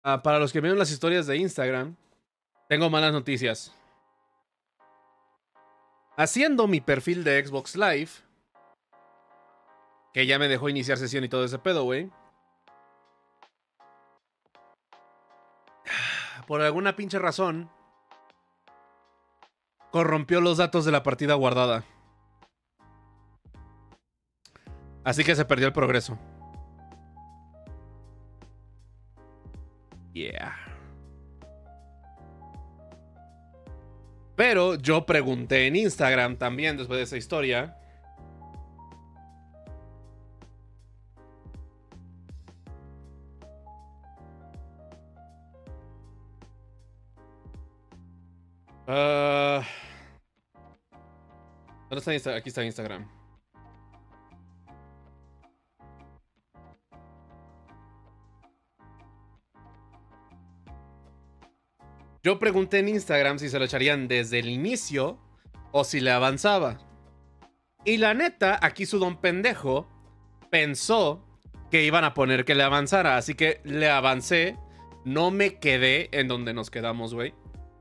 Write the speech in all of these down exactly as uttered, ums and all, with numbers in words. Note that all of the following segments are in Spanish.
Ah, para los que vieron las historias de Instagram, tengo malas noticias. Haciendo mi perfil de Xbox Live, que ya me dejó iniciar sesión y todo ese pedo, güey. Por alguna pinche razón, corrompió los datos de la partida guardada. Así que se perdió el progreso. Yeah. Pero yo pregunté en Instagram también después de esa historia. Uh, ¿Dónde está Insta? Aquí está Instagram. Yo pregunté en Instagram si se lo echarían desde el inicio o si le avanzaba. Y la neta, aquí su don pendejo pensó que iban a poner que le avanzara. Así que le avancé. No me quedé en donde nos quedamos, güey.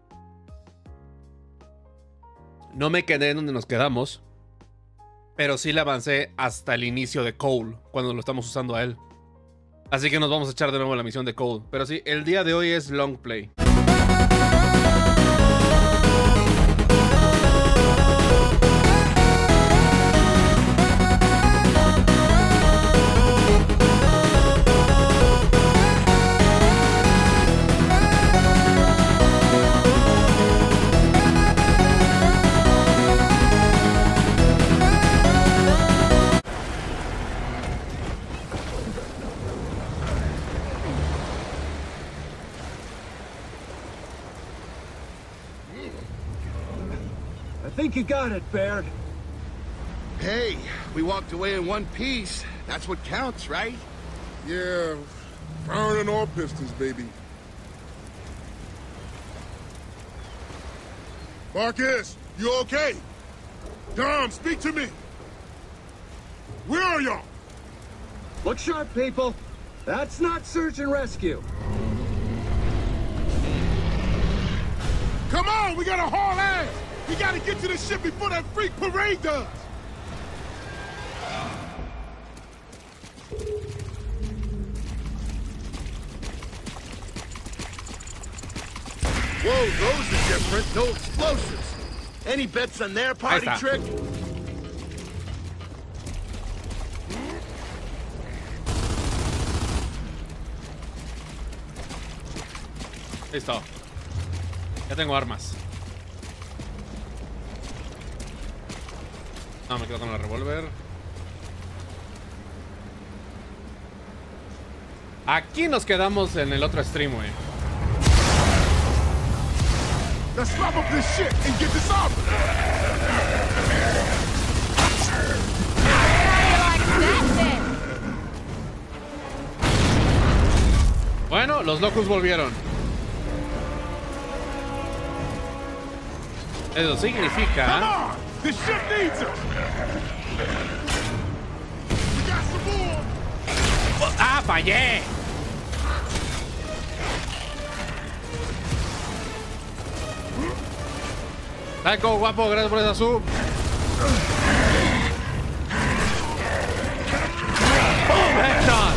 No me quedé en donde nos quedamos. Pero sí le avancé hasta el inicio de Cole, cuando lo estamos usando a él. Así que nos vamos a echar de nuevo la misión de Cole. Pero sí, el día de hoy es long play. I think you got it, Baird. Hey, we walked away in one piece. That's what counts, right? Yeah, firing on all pistons, baby. Marcus, you okay? Dom, speak to me. Where are y'all? Look sharp, people. That's not search and rescue. Come on, we gotta haul ass. We gotta get to the ship before that freak parade does. Whoa, those are different. No explosives. Any bets on their party trick? Listo. Ya tengo armas. No, me quedo con la revólver. Aquí nos quedamos en el otro stream, güey. Let's swap up this shit and get this off. Bueno, los locos volvieron. Eso significa... This ship needs us. We got some more. ¡Ah, fallé! Taiko, guapo, gracias por esa sub. ¡Boom, headshot!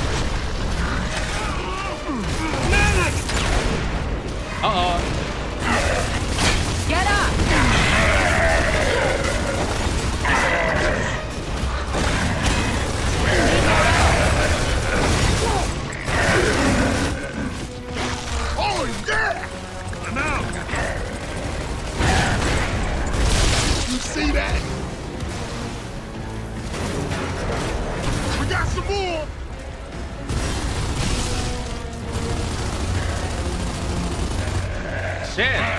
Uh-oh. Get up! Oh, yeah! Now. You see that? We got some more. Shit.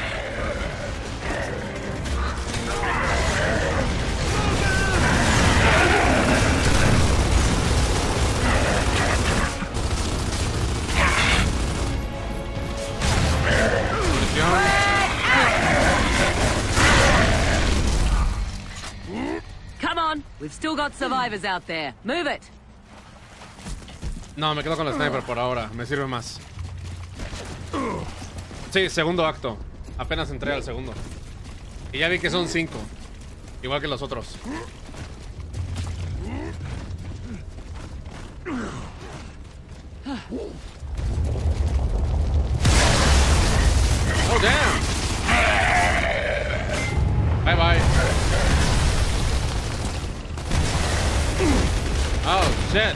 Come on, we've still got survivors out there. Move it. No, me quedo con la sniper por ahora. Me sirve más. Sí, segundo acto. Apenas entré al segundo. Y ya vi que son cinco. Igual que los otros. Oh, damn. Bye bye. Oh, shit.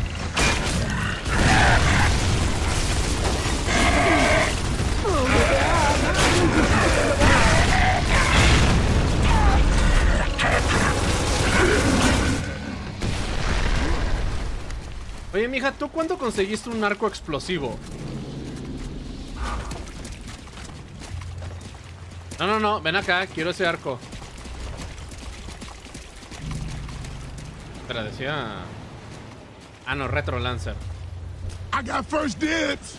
Oye, mija, ¿tú cuándo conseguiste un arco explosivo? No, no, no, ven acá, quiero ese arco. Espera, decía... Ah, no, Retro Lancer. I got first dibs.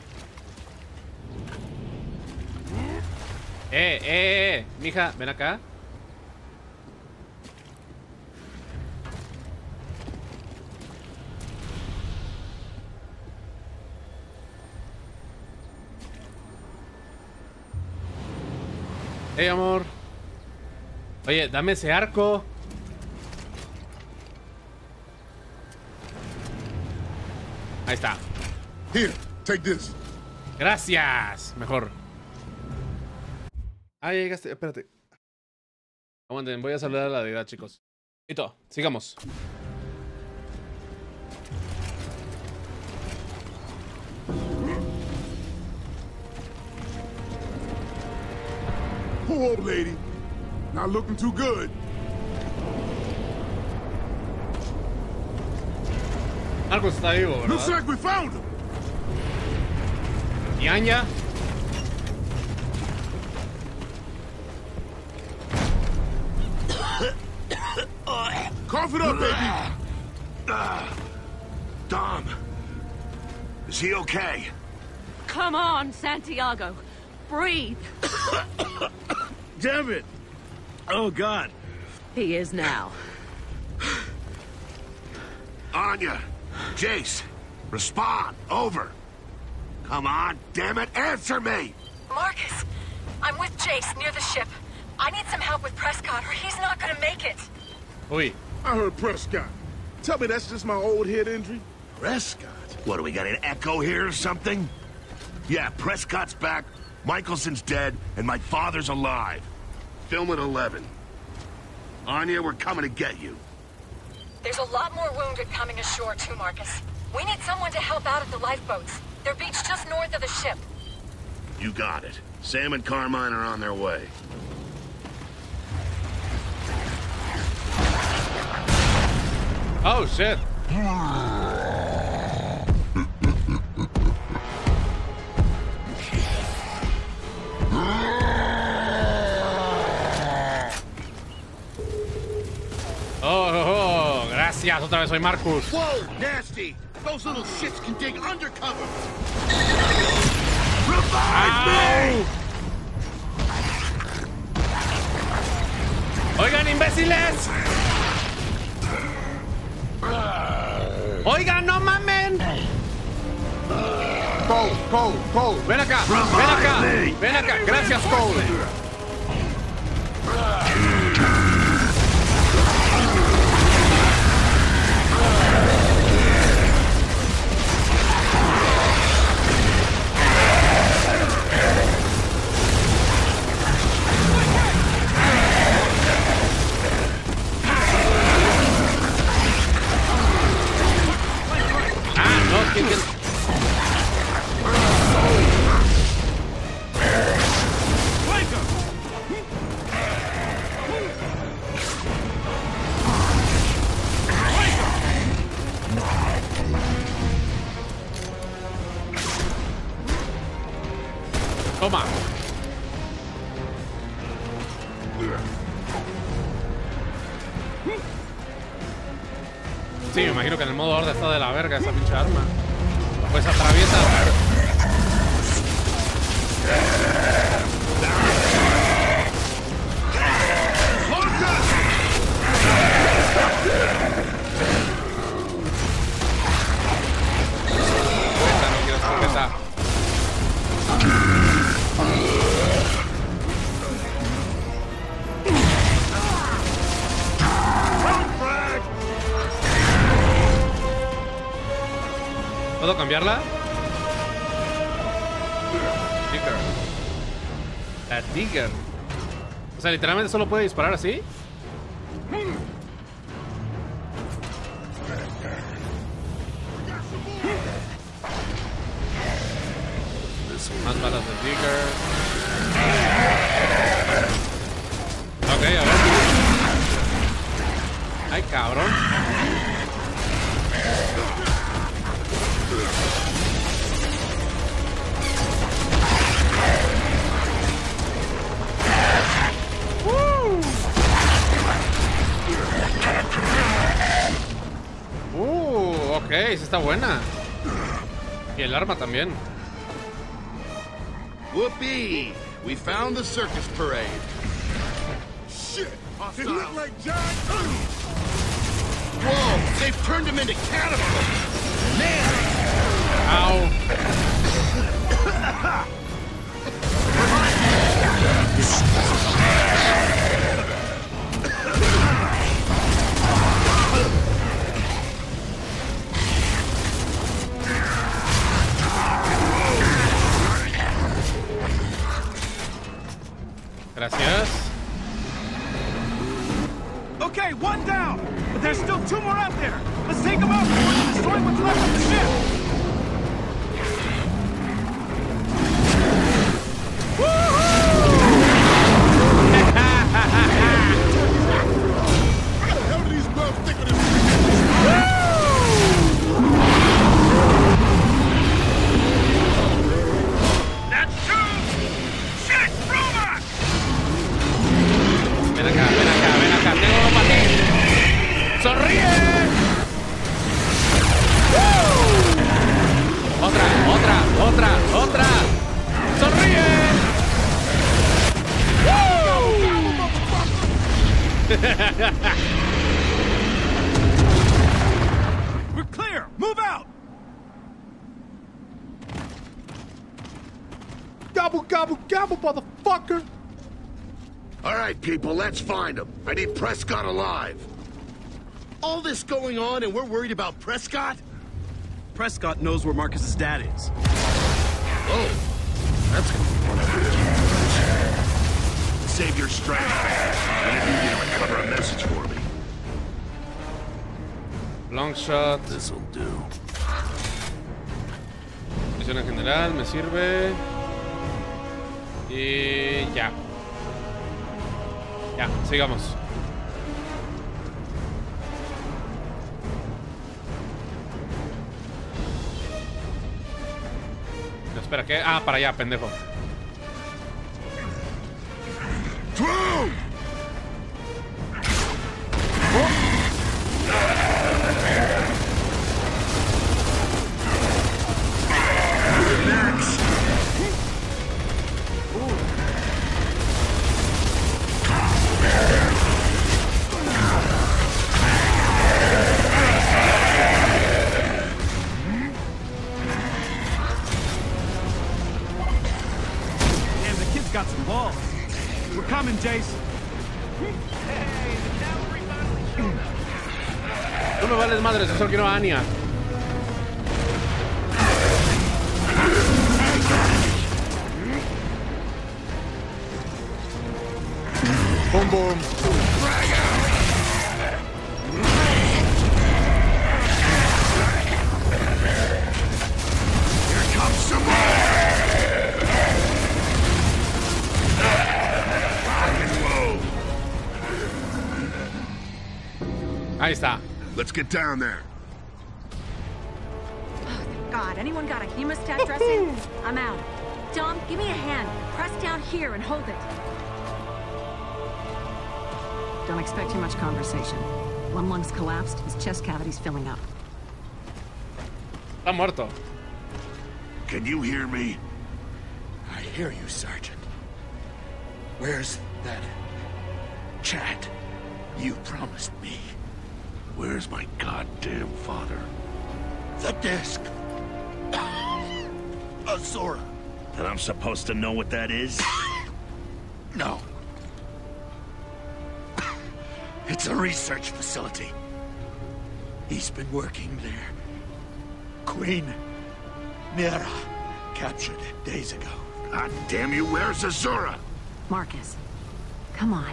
Eh, eh, eh, mija, ven acá. Hey, amor. Oye, dame ese arco. Ahí está. Here, take this. Gracias. Mejor. Ah, ya llegaste. Espérate. Aguanten, voy a saludar a la deidad, chicos. Listo, sigamos. Poor old lady. Not looking too good. Marcos está vivo, Looks ¿verdad? like we found him. ¿Y Anya? Cough it up, baby. Dom. Is he okay? Come on, Santiago. Breathe. Damn it! Oh, God. He is now. Anya. Jace. Respond. Over. Come on, damn it. Answer me. Marcus, I'm with Jace near the ship. I need some help with Prescott or he's not gonna make it. Uy. I heard Prescott. Tell me that's just my old head injury. Prescott? What, do we got an echo here or something? Yeah, Prescott's back, Michelson's dead, and my father's alive. Film at eleven. Anya, we're coming to get you. There's a lot more wounded coming ashore too, Marcus. We need someone to help out at the lifeboats. They're beached just north of the ship. You got it. Sam and Carmine are on their way. Oh, shit. Oh, oh, oh, gracias. Otra vez soy Marcus. Whoa, nasty! Those little shits can dig undercover! ¡Au! Oigan, imbéciles. Oigan, no mamen. Cole, Cole, Cole, ven acá, ven acá, ven acá. Gracias, Cole. Ah, no, ¿quién, quién? Toma. Sí, me imagino que en el modo horda está de la verga esa pinche arma. Pues atraviesa. Esta no quiero escopeta. cambiarla? Digger. La Digger. O sea, literalmente solo puede disparar así. Más balas de Digger. Ok, a ver. Ay, cabrón. Uh, ok, sí está buena. Y el arma también. Whoopee! We found the circus parade. Shit! They look like giant... Whoa! They've turned him into cannibals! Man! Ow. Gracias. Okay, one down, but there's still two more out there. Let's take them out before they destroy what's left of the ship. How the hell do these bugs think of this? That's two! Shit! Roma! Ven acá, ven acá, ven acá. Tengo uno para ti. ¡Sonríe! ¡Woo! Otra, otra, otra, otra. ¡Sonríe! ¡Woo! We're clear. Move out. Gobble, gobble, gobble, motherfucker. All right, people, let's find him. I need Prescott alive. All this going on and we're worried about Prescott? Prescott knows where Marcus's dad is. Oh, that's gonna be one of those. Save your strength. I need you to recover a message for me. Long shot. This'll do. Misión en general, me sirve. Y ya. Ya, sigamos. No, espera, ¿qué? Ah, para allá, pendejo. Through! Next! Damn, the kid's got some balls. We're coming, Jason. Tú no vales madres, yo solo quiero a Anya. Boom, boom. Here comes some more! Ahí está. Let's get down there. God, anyone got a hemostat dressing? I'm out. Dom, give me a hand. Press down here and hold it. Don't expect too much conversation. One lung's collapsed, his chest cavity's filling up. Está muerto. Can you hear me? I hear you, Sergeant. Where's that chat you promised me? Where's my goddamn father? The disc. Azora. And I'm supposed to know what that is? No. It's a research facility. He's been working there. Queen Mira, captured days ago. God damn you, where's Azura? Marcus, come on.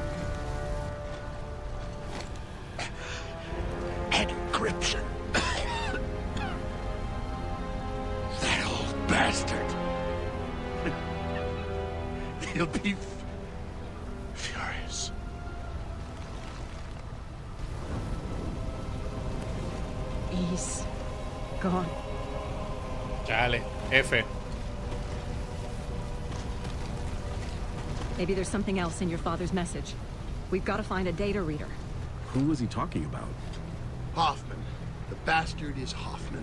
Encryption. That old bastard. He'll be furious. He's gone. Chale, F. Maybe there's something else in your father's message. We've got to find a data reader. Who was he talking about? Hoffman. The bastard is Hoffman.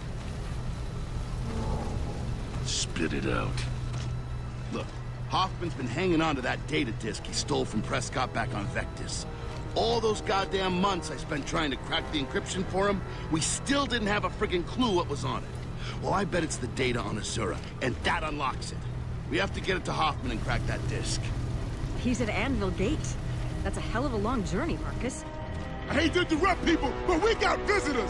Spit it out. Look, Hoffman's been hanging on to that data disk he stole from Prescott back on Vectis. All those goddamn months I spent trying to crack the encryption for him, we still didn't have a friggin' clue what was on it. Well, I bet it's the data on Azura, and that unlocks it. We have to get it to Hoffman and crack that disk. He's at Anvil Gate. That's a hell of a long journey, Marcus. I hate to interrupt people, but we got visitors!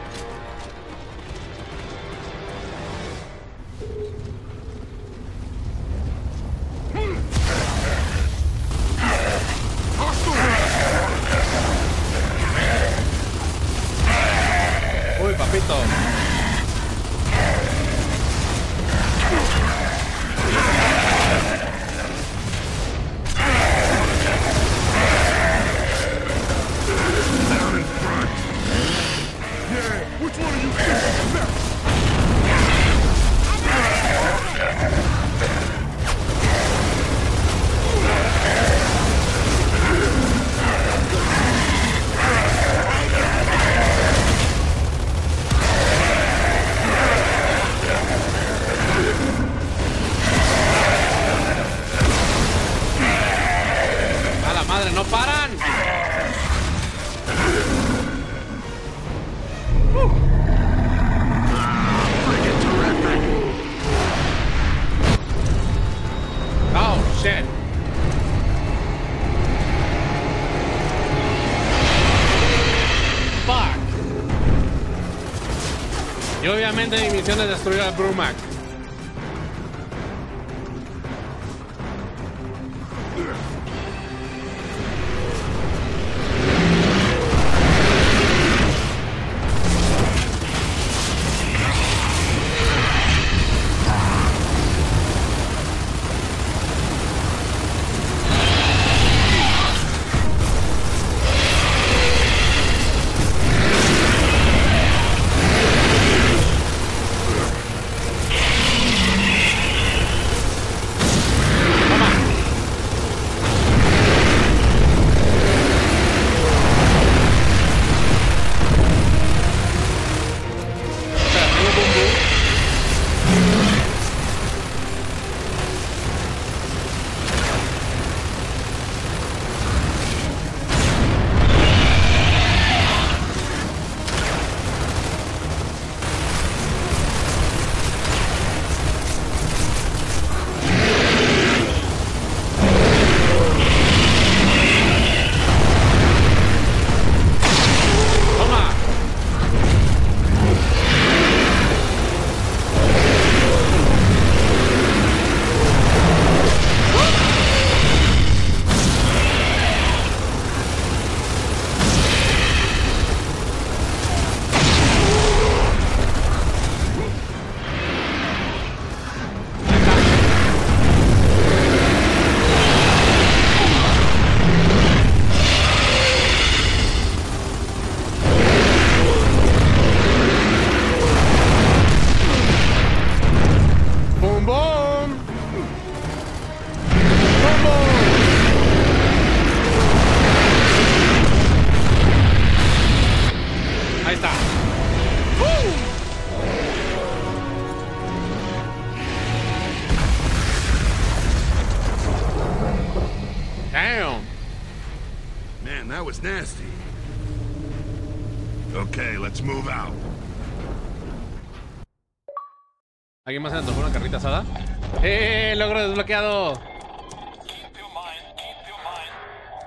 Uy, papito. Down in front! Yeah, which one of you is left? A la madre, no paran. Oh, shit. Fuck. Y obviamente mi misión es destruir a Brumac. That was nasty. Okay, let's move out. ¿Alguien más se antojó una carnita asada? ¡Eh! ¡Logro desbloqueado!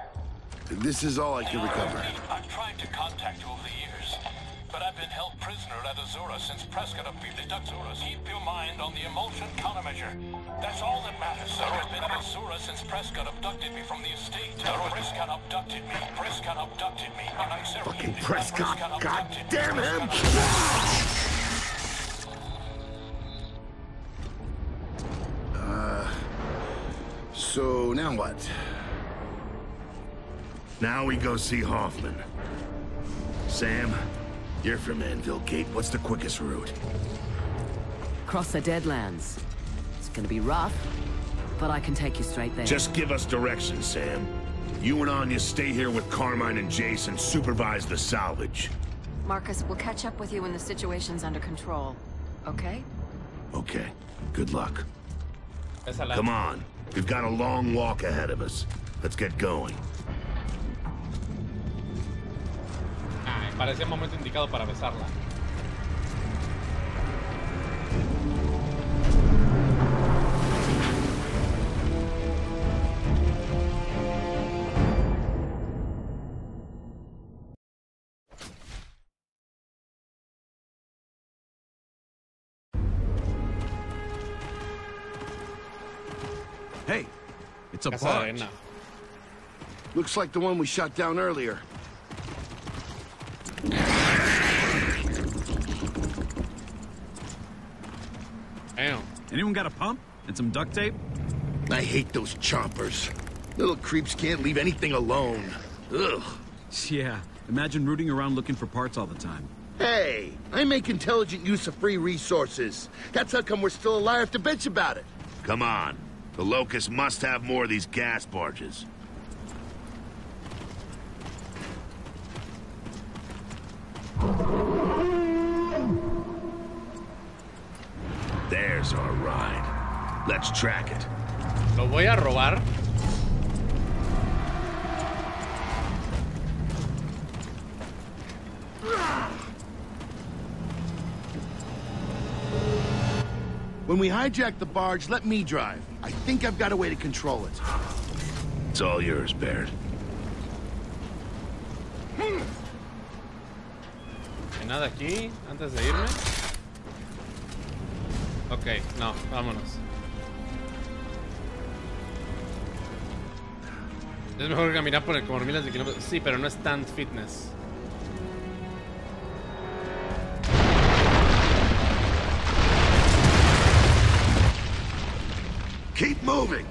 This is all I can recover. I've tried to contact you over the years, but I've been held prisoner prisoner at Azura since Prescott appealed to Azura. Keep your mind on the emulsion countermeasure. That's all that matters. I've been at Azura since Prescott abducted me from the estate. Prescott abducted me. Prescott abducted me. And I'm serious. Fucking Prescott. God damn him! Uh, so now what? Now we go see Hoffman. Sam, you're from Anvil Gate. What's the quickest route? Cross the Deadlands. It's gonna be rough, but I can take you straight there. Just give us directions, Sam. You and Anya stay here with Carmine and Jason, supervise the salvage. Marcus, we'll catch up with you when the situation's under control. Okay? Okay. Good luck. Esa la- Come on. We've got a long walk ahead of us. Let's get going. Ay, parecía el momento indicado para besarla. Hey, it's a Casa de barge. arena. Looks like the one we shot down earlier. Damn. Anyone got a pump and some duct tape? I hate those chompers. Little creeps can't leave anything alone. Ugh. Yeah, imagine rooting around looking for parts all the time. Hey, I make intelligent use of free resources. That's how come we're still alive to bitch about it. Come on. The Locust must have more of these gas barges. There's our ride. Let's track it. Lo voy a robar. When we hijack the barge, let me drive. I think I've got a way to control it. It's all yours, Barrett. ¿Hay nada aquí antes de irme? Ok, no, vámonos. Es mejor caminar por el como miles de kilómetros. Sí, pero no es tan fitness. Keep moving.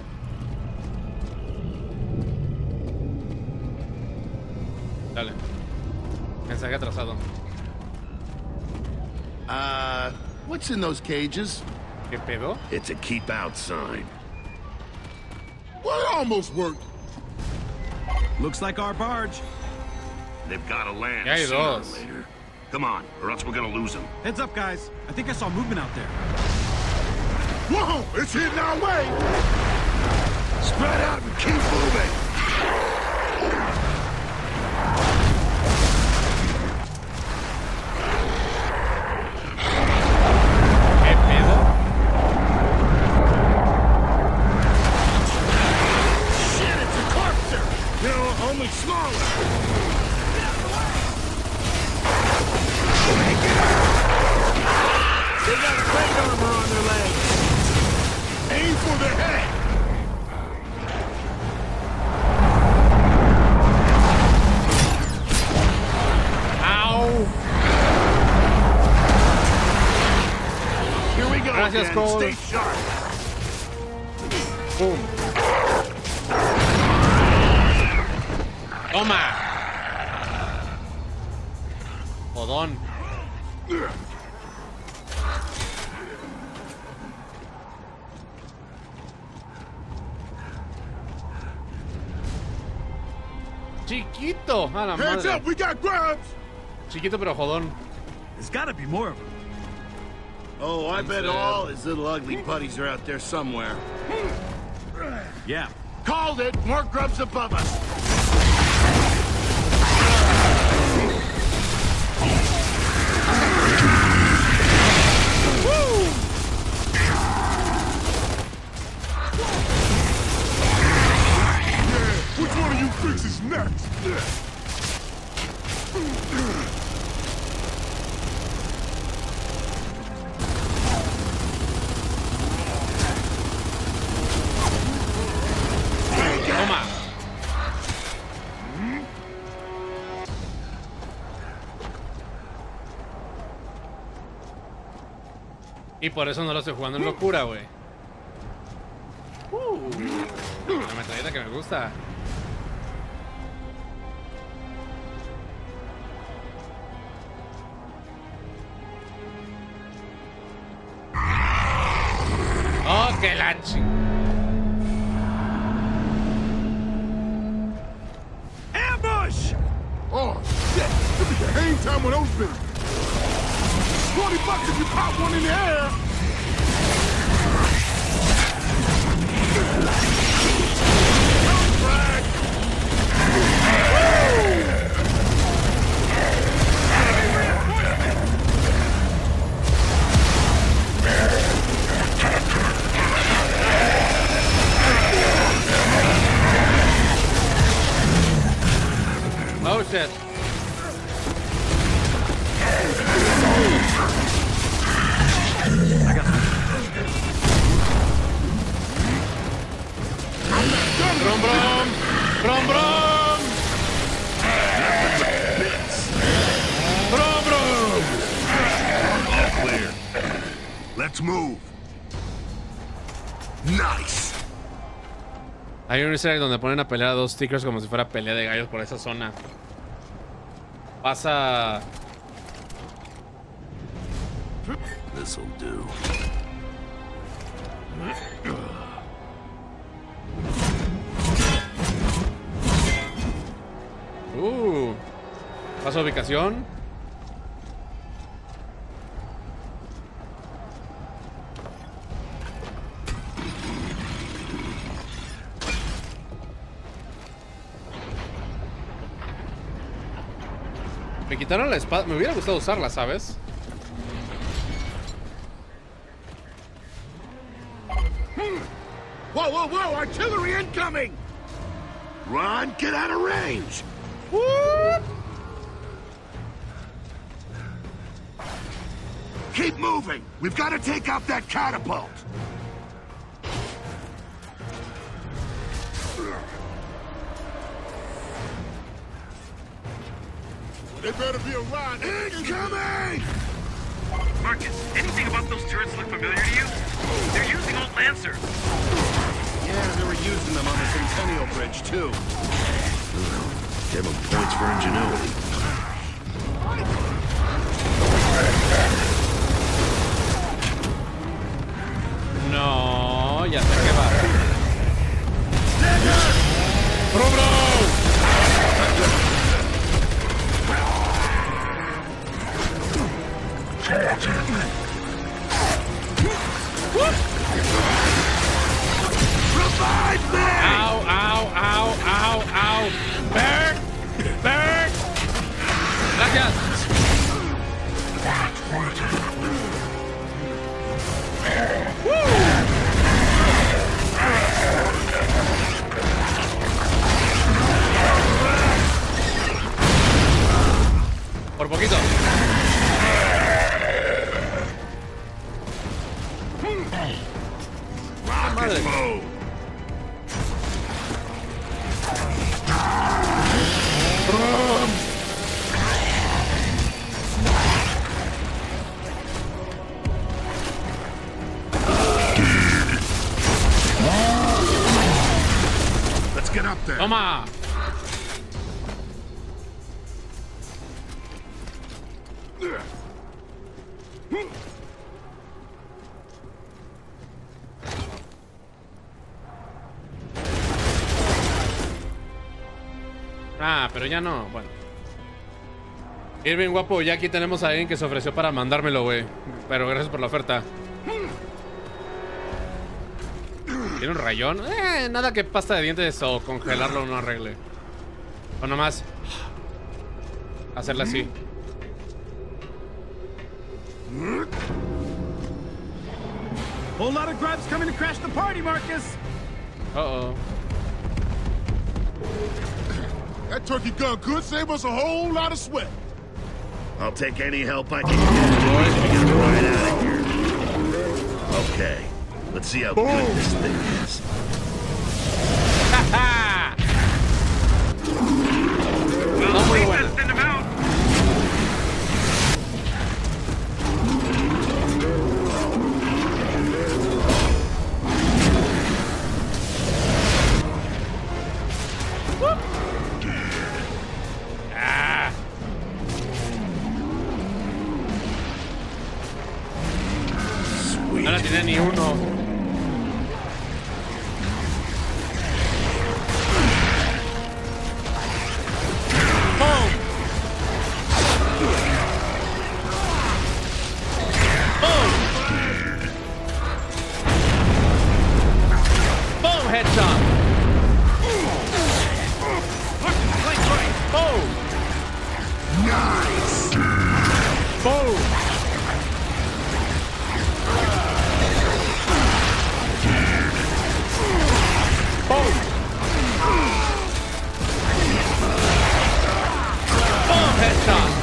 Dale. Mensaje atrasado. Uh, what's in those cages? ¿Qué pedo? It's a keep out sign. Well, it almost worked. Looks like our barge. They've got to land Ya hay sooner or dos. later. Come on, or else we're gonna lose them. Heads up, guys. I think I saw movement out there. Whoa, it's hitting our way. Spread out and keep moving. ¿Qué pedo? Shit, it's a carpenter. You know, only smaller. Get out of the way. They got plate armor on their legs. Aim for the head. ¡Au! Here we go. Gracias, again. Cole. Stay sharp. ¡Pum! ¡Toma! Jodón. Chiquito. A la Hands madre. up, we got grabs. Chiquito pero jodón. There's gotta be more of them. Oh, I bet all his little ugly buddies are out there somewhere. Yeah. Called it! More grubs above us! Which one of you freaks is next? Y por eso no lo estoy jugando en locura, güey. Uh, una metralleta que me gusta. Oh, que la ching... Ambush! Oh, shit! Could be the hang time with those things. twenty bucks if you pop one in the air! Frag! Oh shit. I got Brom brom! Brom brom! Brom brom! All clear. Let's move. Nice. Hay un easter egg donde ponen a pelear a dos stickers como si fuera pelea de gallos por esa zona. Pasa. This'll do. Uh. Pasa ubicación. Me quitaron la espada. Me hubiera gustado usarla, ¿sabes? Whoa, whoa, whoa! Artillery incoming! Run, get out of range! Whoop. Keep moving! We've got to take out that catapult! They better be around. Incoming! Marcus, anything about those turrets look familiar to you? They're using old Lancers. Yeah, they were using them on the Centennial Bridge, too. Give them points for ingenuity. No, ya sé que va. ¡Bro, bro! Revive me! Ow, ow, ow, ow, ow! Bird! Bird! Gracias! Por poquito. Rocket move! Let's get up there. Toma. Ah, pero ya no, bueno. Irving, guapo, ya aquí tenemos a alguien que se ofreció para mandármelo, güey. Pero gracias por la oferta. ¿Tiene un rayón? Eh, nada que pasta de dientes o congelarlo no arregle. O nomás hacerla así. Whole lot of grubs coming to crash the party, Marcus. Uh-oh. That turkey gun could save us a whole lot of sweat. I'll take any help I can get to get right out of here. Okay, let's see how Boom. good this thing is. Ha Well, please let's send him out. headshot. Boom. Nice. Boom. Boom. Boom headshot.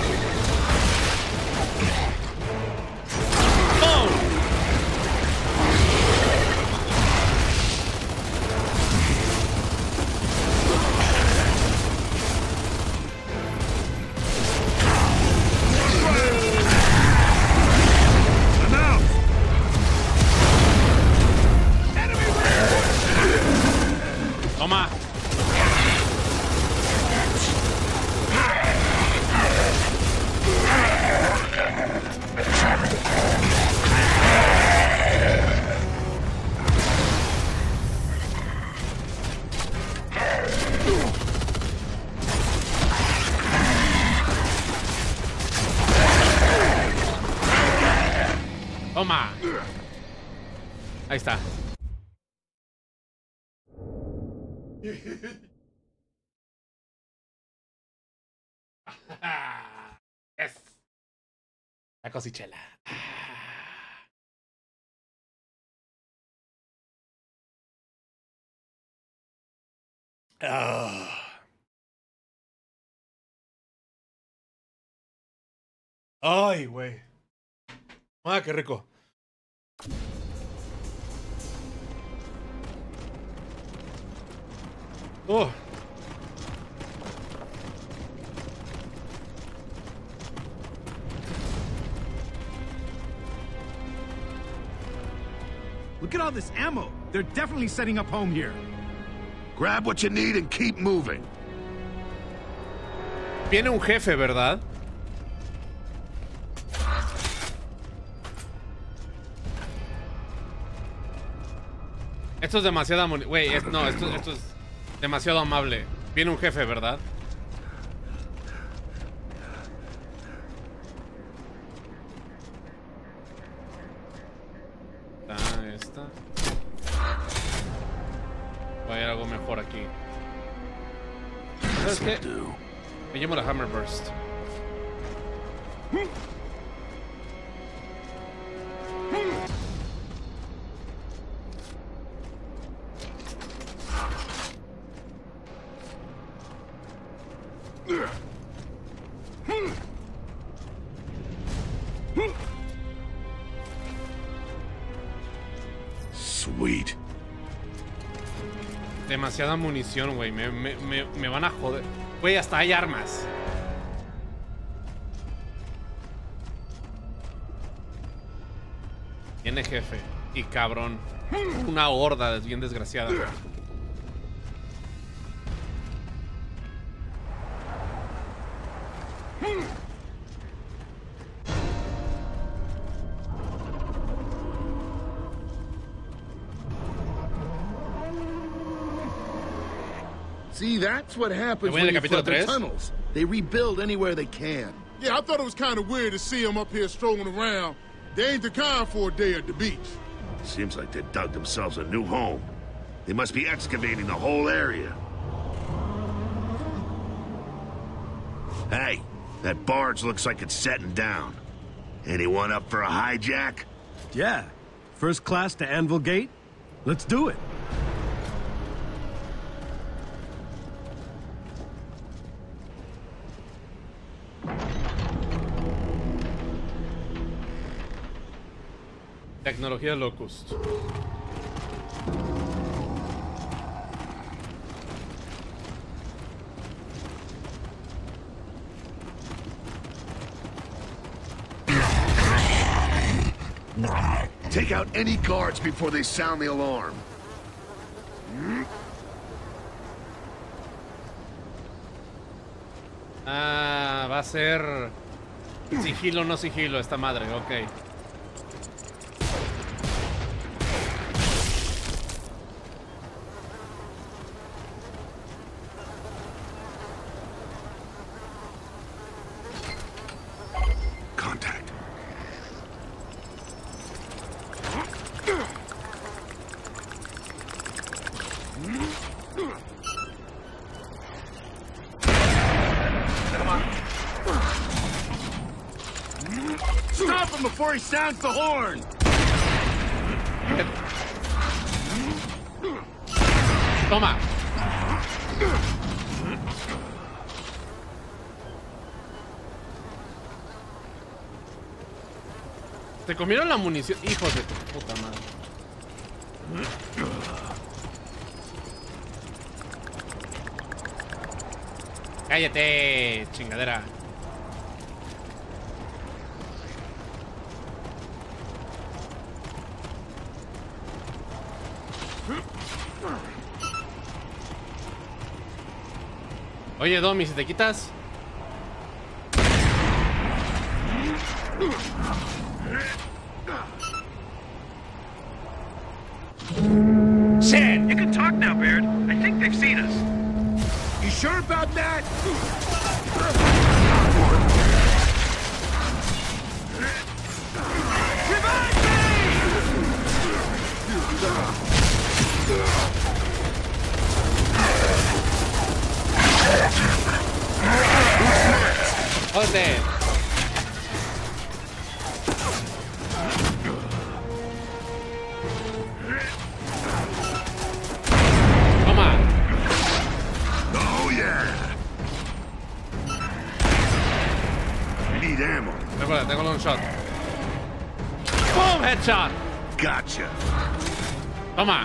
Toma. Toma. Ahí está. Yes. La cosichela. Oh. Ay, güey. Ah, qué rico. Oh. Look at all this ammo. They're definitely setting up home here. Grab what you need and keep moving. Viene un jefe, ¿verdad? Esto es demasiado... Güey, es... no, esto, esto es demasiado amable. Viene un jefe, ¿verdad? Ah, esta. Va a haber algo mejor aquí. ¿Sabes qué? Me llamo la Hammer Burst. Sweet. Demasiada munición, güey. Me, me, me, me van a joder. Güey, hasta hay armas. Tiene jefe. Y cabrón. Una horda bien desgraciada. See, that's what happens when you flood the tunnels. They rebuild anywhere they can. Yeah, I thought it was kind of weird to see them up here strolling around. They ain't the kind for a day at the beach. Seems like they dug themselves a new home. They must be excavating the whole area. Hey, that barge looks like it's setting down. Anyone up for a hijack? Yeah. First class to Anvil Gate? Let's do it. Tecnología Locust. Take out any guards before they sound the alarm. Ah, va a ser sigilo, no sigilo, esta madre, ok. Stop him before he sounds the horn! Toma. Te comieron la munición, hijos de tu puta madre. Cállate, chingadera. Oye, Domi, si te quitas. Shit! You can talk now, Baird. I think they've seen us. You sure about that? Revive Joder. Toma. Oh yeah. Need ammo. Recuerda, tengo un shot. Boom, headshot. Gotcha. Toma.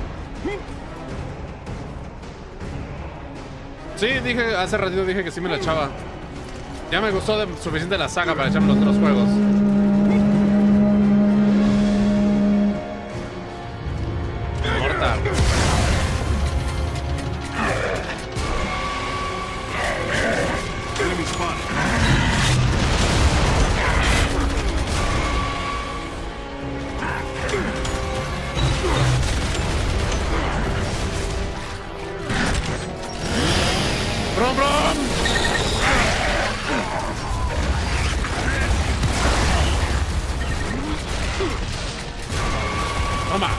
Sí, dije, hace ratito dije que sí me la echaba. Ya me gustó de suficiente la saga para echarme los otros juegos. Mortal. Enemy spotted. Brum, brum. Toma.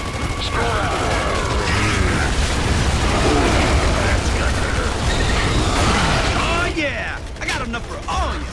Oh yeah! I got enough for all of you.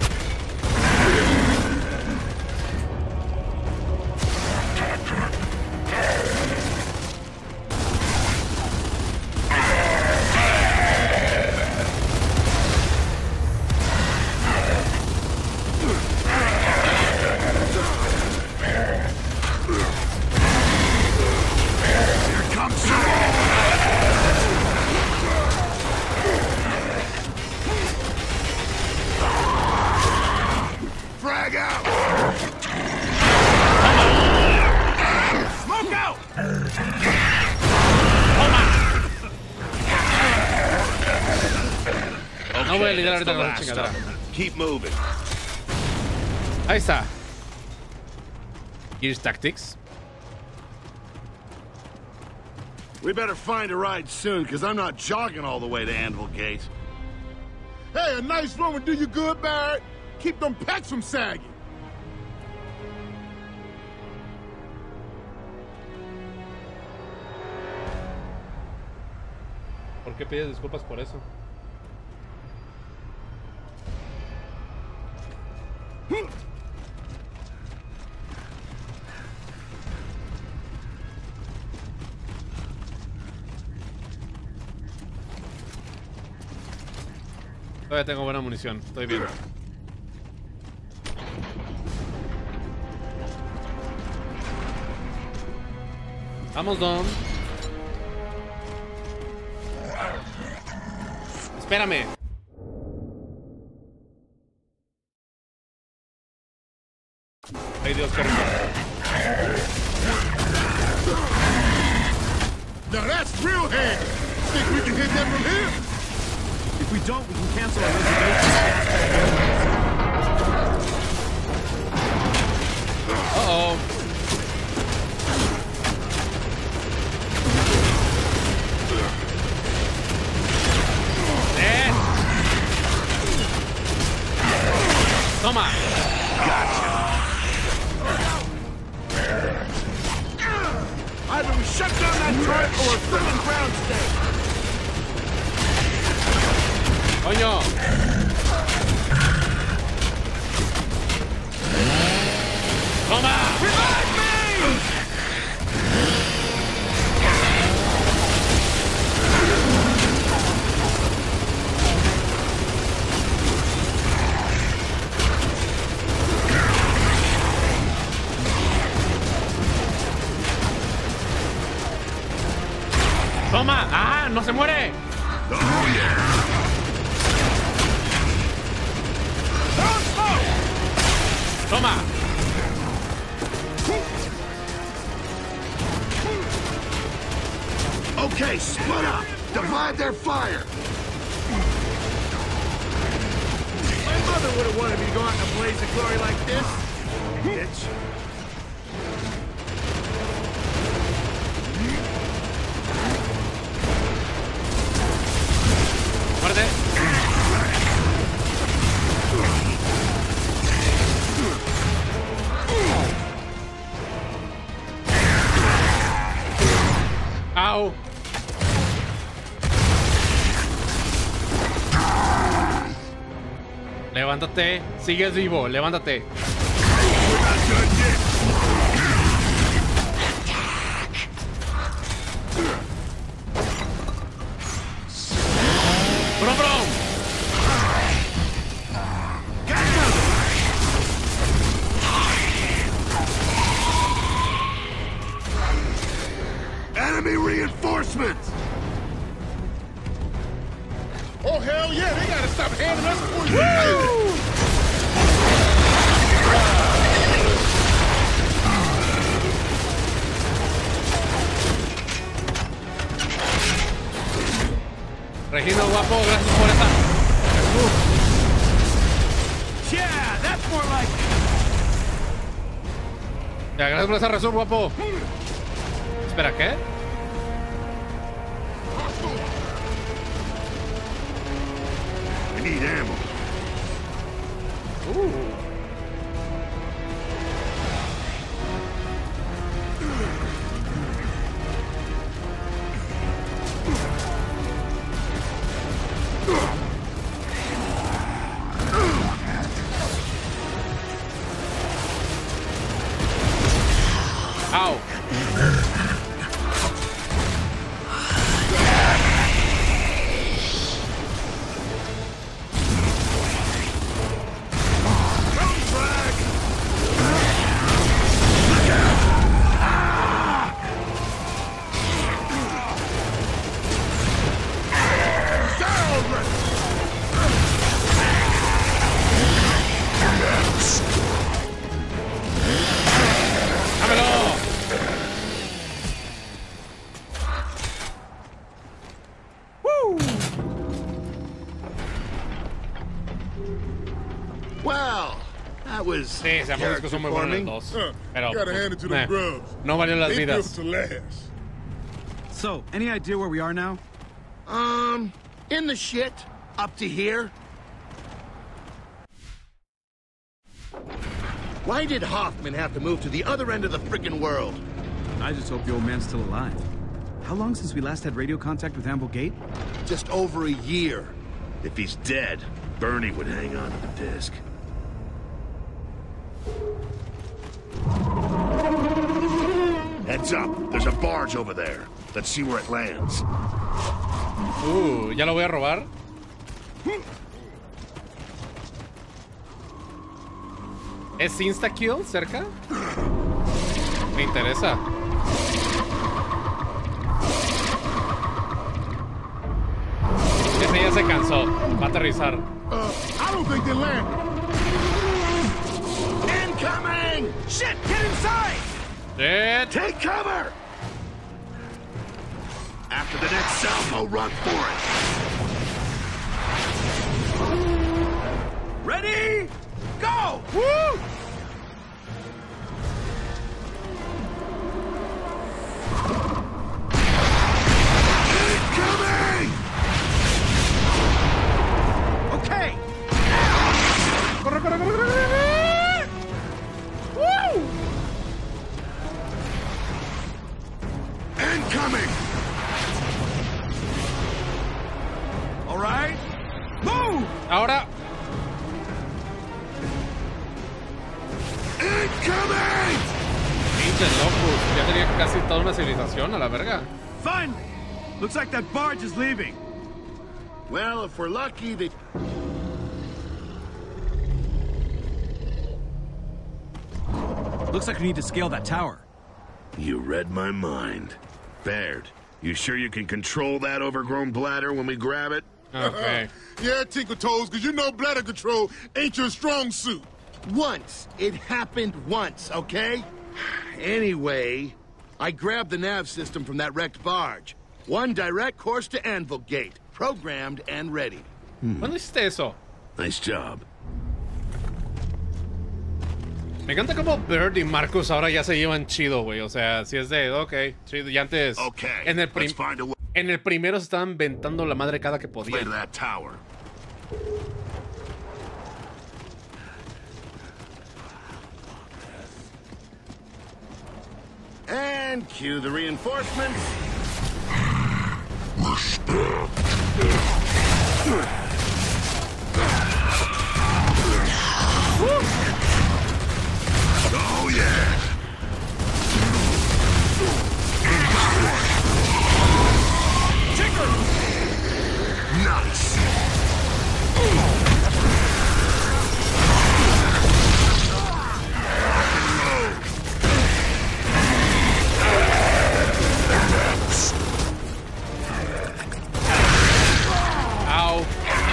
No voy a lidiar ahorita con la chingadera. Keep moving. Ahí está. Gears Tactics. We better find a ride soon, because I'm not jogging all the way to Anvil Gate. Hey, a nice run would do you good, Barrett. Keep them pecs from sagging. ¿Por qué pides disculpas por eso? Todavía tengo buena munición, estoy bien. Vamos, Dom. Espérame. Ay, Dios, qué rico. Now that's real handy. Think we can hit that from here? If we don't, we can cancel our reservation. Uh-oh. Eh. Toma. Gotcha. Either we shut down that turret or a friggin' ground stay. Coño. Toma. Revive me! Toma. Ah, no se muere. Oh, yeah. Toma. Okay, split up. Divide their fire. My mother would have wanted me to go out in a blaze of glory like this. Bitch. Muerde. Au. Levántate, sigues vivo, levántate. Brom, brom. Enemy reinforcements! Oh, hell yeah, they gotta stop handing us poison. Regino, guapo, gracias por esa. Uf. Yeah, that's more like it. Ya, gracias por esa resur, guapo. Espera, ¿qué? I need ammo. Uh. Ow. Sí, seamos que son muy buenos los dos. Pero eh, no valió las vidas. So, any idea where we are now? Um, in the shit, up to here. Why did Hoffman have to move to the other end of the frickin' world? I just hope the old man's still alive. How long since we last had radio contact with Amble Gate? Just over a year. If he's dead, Bernie would hang on to the disc. Heads up, there's a barge over there. Let's see where it lands. Uh, ¿ya lo voy a robar? ¿Es insta-kill cerca? Me interesa. Ese ya se cansó. Va a aterrizar. Uh, I don't think they landed. Incoming! Shit, get inside! Shit! Take cover! After the next salvo, run for it. Ready? Go! Woo! Incoming! Okay! Corre, corre, corre, corre, corre. Woo! Incoming! All right. Move! Ahora. Incoming! Pinches locos. Ya tenía casi toda una civilización a la verga. Finally! Looks like that barge is leaving. Well, if we're lucky, they... Looks like we need to scale that tower. You read my mind. Baird, you sure you can control that overgrown bladder when we grab it? Okay. Yeah, Tinker Toes, because you know bladder control ain't your strong suit. Once. It happened once, okay? Anyway, I grabbed the nav system from that wrecked barge. One direct course to Anvil Gate, programmed and ready. Hmm. ¿Cuándo hiciste eso? Nice job. Me encanta como Baird y Marcus ahora ya se llevan chido, güey. O sea, si es de, ok, chido. Y antes, okay, en, el prim en el primero se estaban inventando la madre cada que podían. That tower. And cue the reinforcements. Oh yeah! Tinker! Nice! Ow.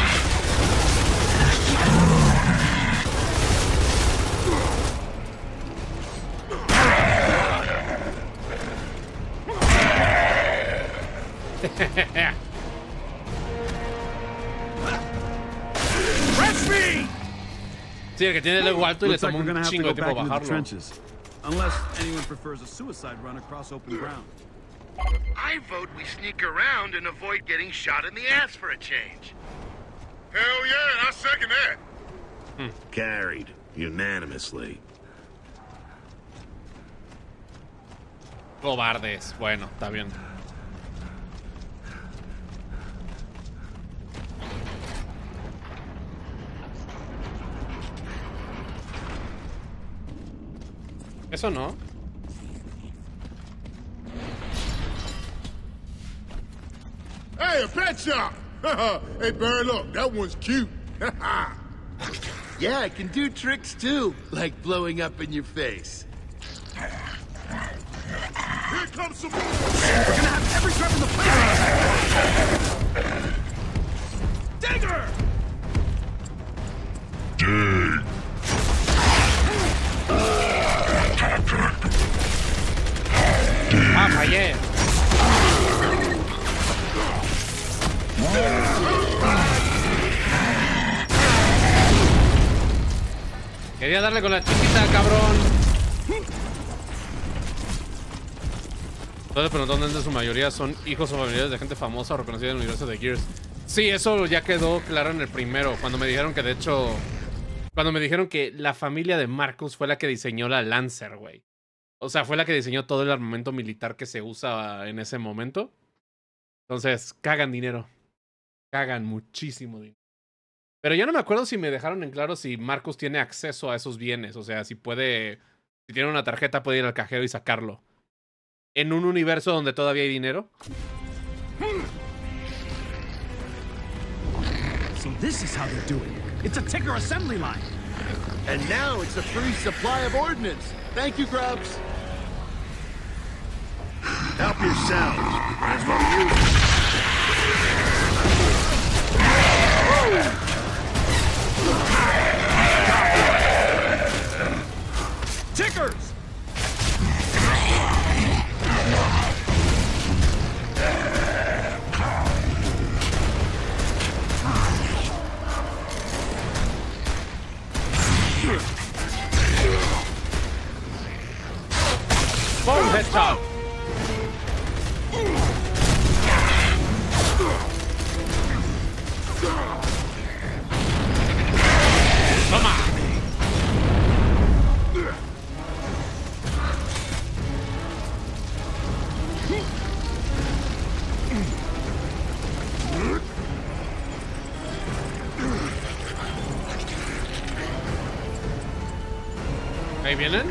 Sí, el que tiene el ego alto y le tomó un chingo de tiempo bajarlo. Unless anyone prefers a suicide run across open ground. I vote we sneak around and avoid getting shot in the ass for a change. Hell yeah, I second that. Hmm. Carried unanimously. Cobardes. Bueno, está bien. Eso no. Hey, a pet shop! Hey, Barry, look, that one's cute. Yeah, I can do tricks too, like blowing up in your face. Here comes some more! We're gonna have every trap in the place! Dagger! Dig! Ah, fallé. Quería darle con la chiquita, cabrón. Entonces preguntó dónde su mayoría son hijos o familiares de gente famosa o reconocida en el universo de Gears. Sí, eso ya quedó claro en el primero, cuando me dijeron que de hecho... Cuando me dijeron que la familia de Marcus fue la que diseñó la Lancer, güey. O sea, fue la que diseñó todo el armamento militar que se usa en ese momento. Entonces, cagan dinero. Cagan muchísimo dinero. Pero yo no me acuerdo si me dejaron en claro si Marcus tiene acceso a esos bienes. O sea, si puede... Si tiene una tarjeta, puede ir al cajero y sacarlo. En un universo donde todavía hay dinero. So this is how they do it. It's a Tinker assembly line. And now it's a free supply of ordnance. Thank you, Grubs. Help yourselves. Might as well use it. Tickers! Boom, headshot. Toma. Ahí vienen.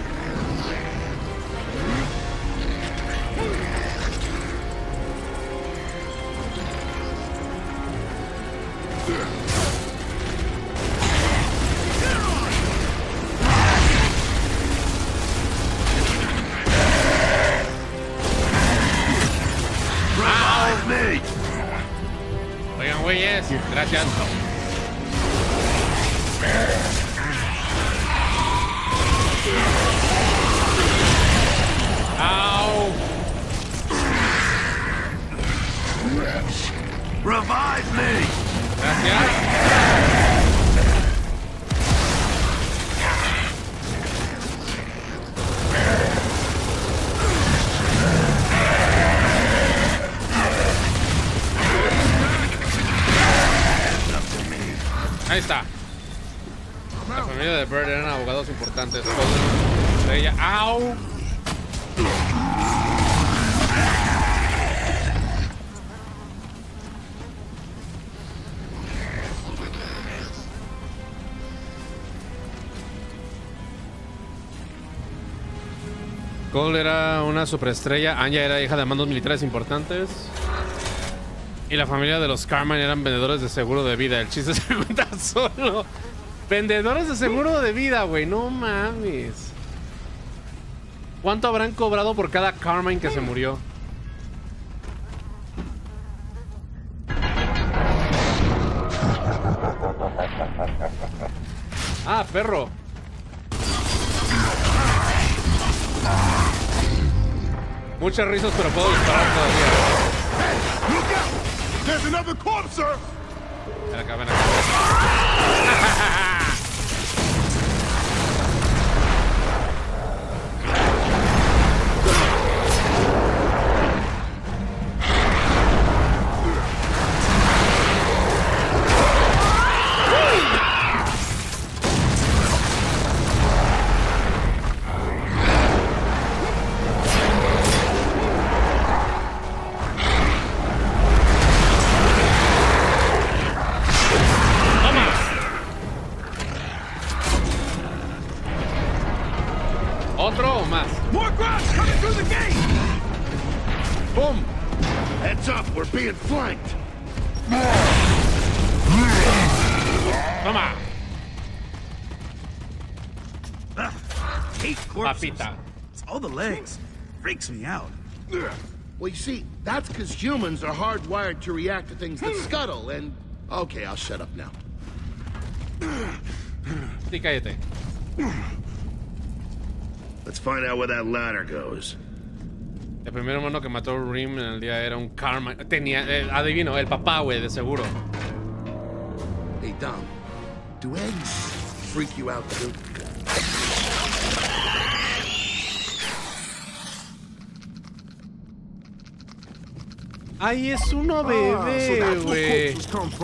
Oigan, güeyes, gracias. Ow. Revive me. Gracias. Ahí está. La familia de Bird eran abogados importantes. De ella. ¡Au! Cole era una superestrella. Anya era hija de mandos militares importantes. Y la familia de los Carmine eran vendedores de seguro de vida. El chiste se cuenta solo. Vendedores de seguro de vida, güey. No mames. ¿Cuánto habrán cobrado por cada Carmine que se murió? Ah, perro. Muchas risas, pero puedo disparar todavía. There's another corpse, sir. Ven acá, ven acá. ¿Otro o más? More grunts coming through the gate! Boom! Heads up, we're being flanked. Toma. Ugh, hate corpses. Papita. It's all the legs. Freaks me out. Well, you see, that's because humans are hardwired to react to things that scuttle, and... Okay, I'll shut up now. Sí, cállate. Let's find out where that ladder goes. El primer humano que mató a Rim en el día era un Carmine. Tenía, eh, adivino, el papá, güey, de seguro. Hey, Dom, do eggs freak you out too? Ay, es uno bebé, güey.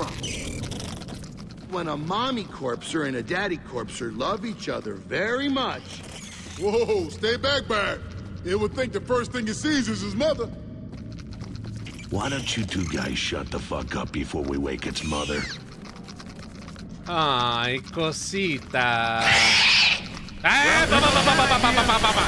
When a mommy corpser and a daddy corpser love each other very much. Whoa, stay back, back. It would think the first thing he sees is his mother. Why don't you two guys shut the fuck up before we wake its mother? Ay, cosita. ¡Ah! Pa, pa, pa, pa, pa, pa, pa, pa, pa.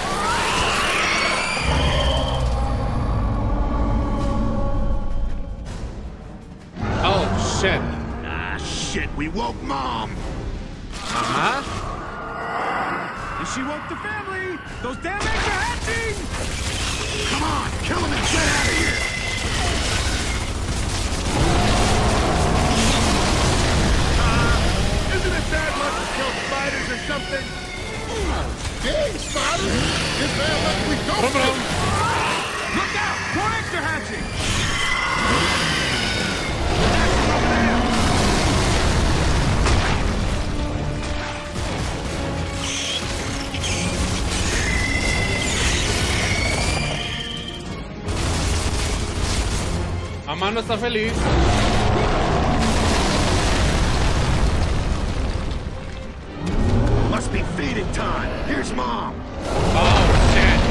Oh, shit. Ah, shit, we woke Mom. Uh-huh. And she woke the family! Those damn eggs are hatching! Come on, kill him and get out of here! Uh, isn't it bad luck to kill spiders or something? Dang, spiders! It's bad luck we don't kill. Look out! More eggs are hatching! Mamá no está feliz. Must be feeding time. Here's Mom. Oh, shit.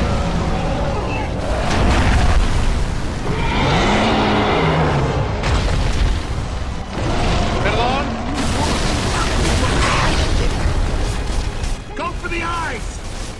Perdón. Go for the eyes.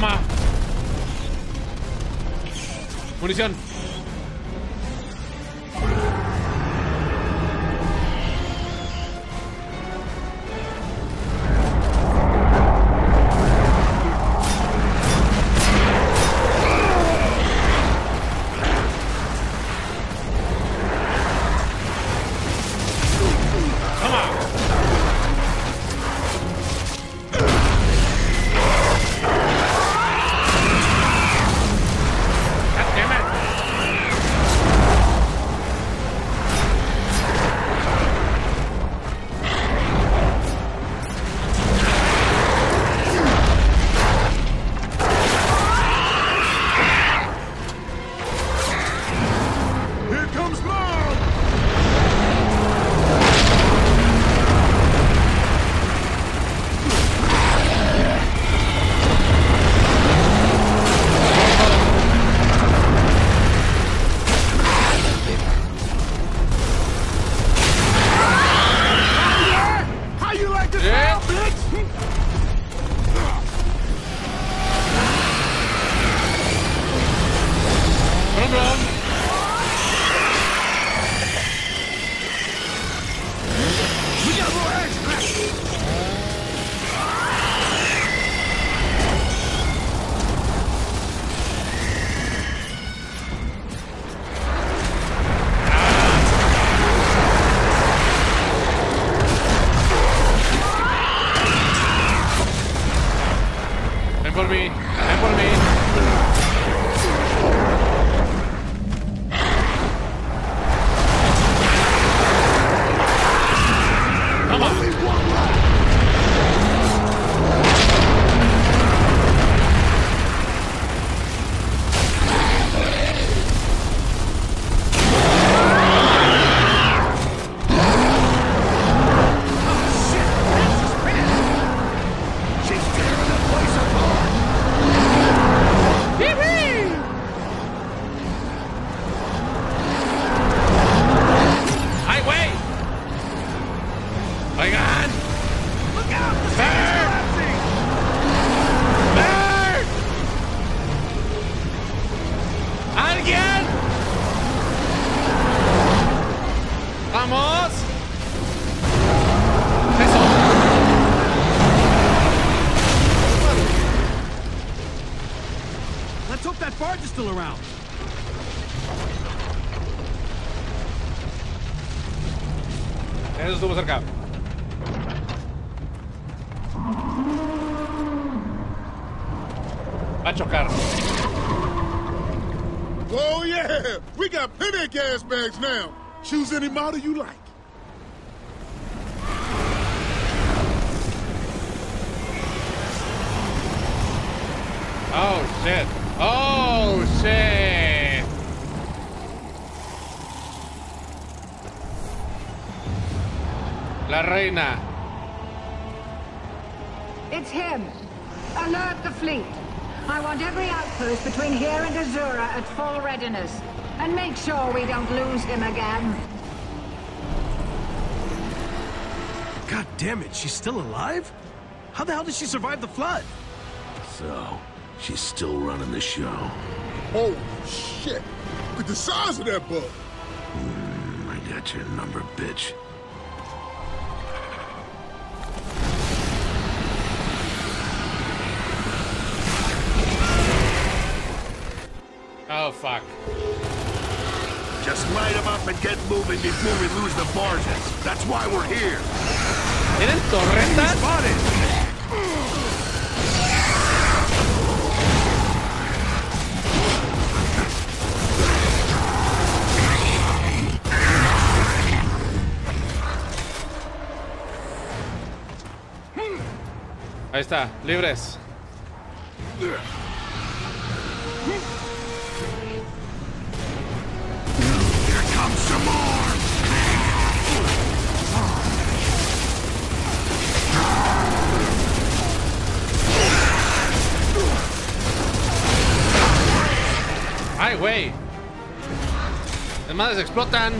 Toma. Munición. Eso estuvo cerca. Va a chocar. Oh yeah, we got plenty of gas bags now. Choose any model you like. Oh shit. Oh shit. La reina. It's him. Alert the fleet. I want every outpost between here and Azura at full readiness. And make sure we don't lose him again. God damn it, she's still alive? How the hell did she survive the flood? So, she's still running the show. Holy shit! Look at the size of that bug! Mm, I got your number, bitch. Oh, fuck. Just light them up and get moving before we lose the barges. That's why we're here. ¿Tienen torretas? Ahí está, libres. Some more! ¡Ay, güey! Las madres explotan.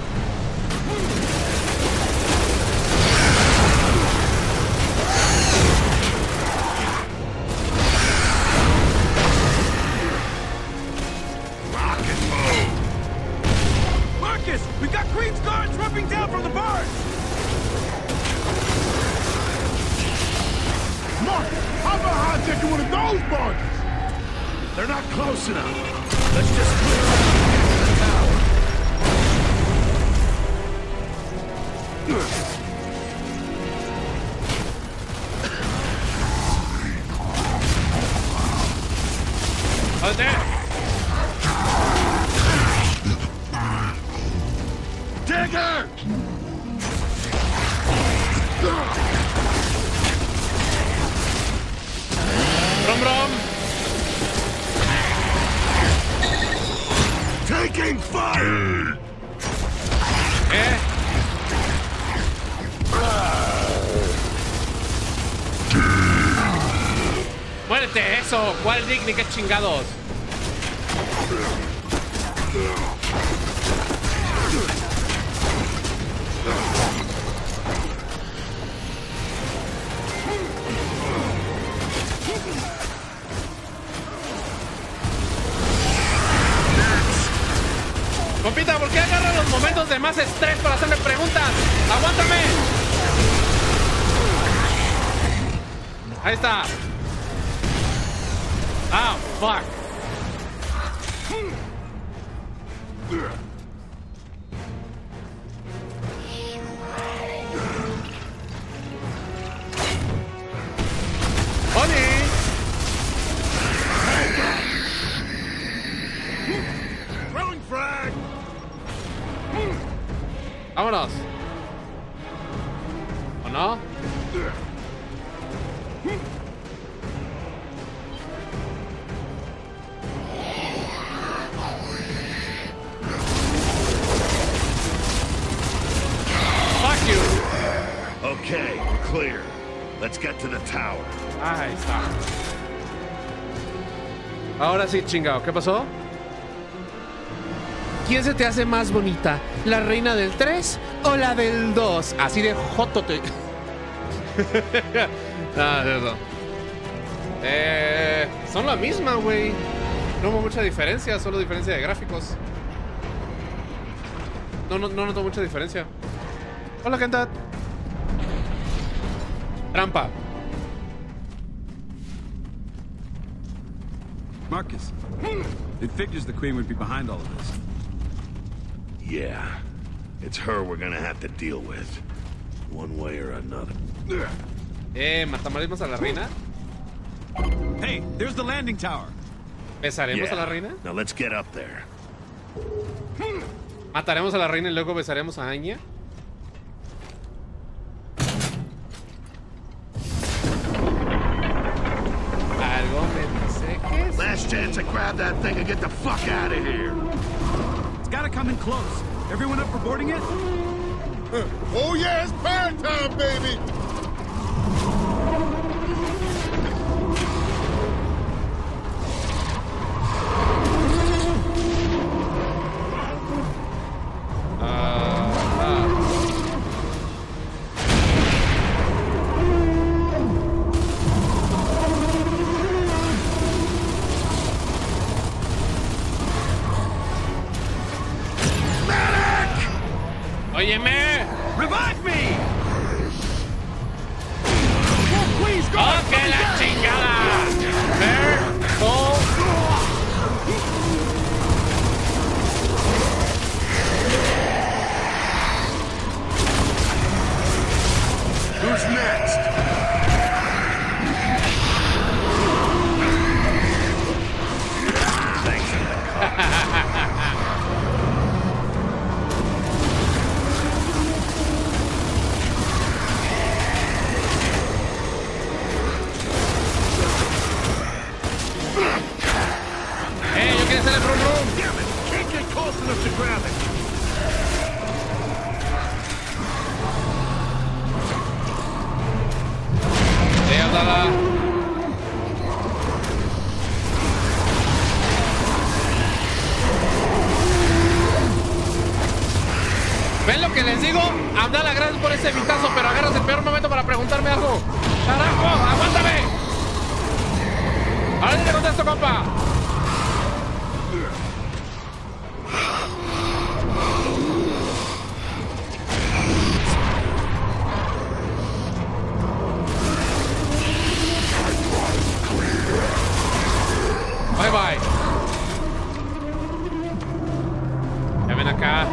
They're not close enough. Let's just clear out the tower. Oh, there. Digger! Brom, brom. Taking fire! Eh. Muérete eso. ¿Cuál Dick? ¿Qué chingados? Compita, ¿por qué agarra los momentos de más estrés para hacerme preguntas? ¡Aguántame! Ahí está. Ah, fuck. ¡Oli! Throwing frag! Vámonos. ¿O no? Fuck you. Okay, we're clear. Let's get to the tower. Ahí está. Ahora sí, chingado. ¿Qué pasó? ¿Quién se te hace más bonita? ¿La reina del tres o la del dos? Así de jotote. Ah, eso. Eh, son la misma, güey. No hubo mucha diferencia, solo diferencia de gráficos. No, no, no noto mucha diferencia. Hola, Kentat. Trampa. Marcus, it figures the Queen would be behind all of this. Yeah, it's her we're gonna have to deal with, one way or another. Eh, ¿mataremos a la reina? Hey, there's the landing tower. ¿Besaremos Yeah. a la reina? Now let's get up there. ¿Mataremos a la reina y luego besaremos a Anya? Algo me dice que sí. Last chance to grab that thing and get the fuck out of here. It's gotta come in close. Everyone up for boarding it? Oh yeah, it's party time, baby! ¡Óyeme! Revive me! Please go! ¡Oh, que la chingada! Ver, oh. Who's next? Thanks for the call. ¡Eh, yo quiero hacer el run run! Damn it! Can't get close enough to grab it. ¡Déjala! ¿Ven lo que les digo? Abdala, gracias por ese vistazo, pero agarras el peor momento para preguntarme algo. ¡Carajo! ¡Aguántame! Ahora sí te contesto, compa. Bye bye. Ya ven acá.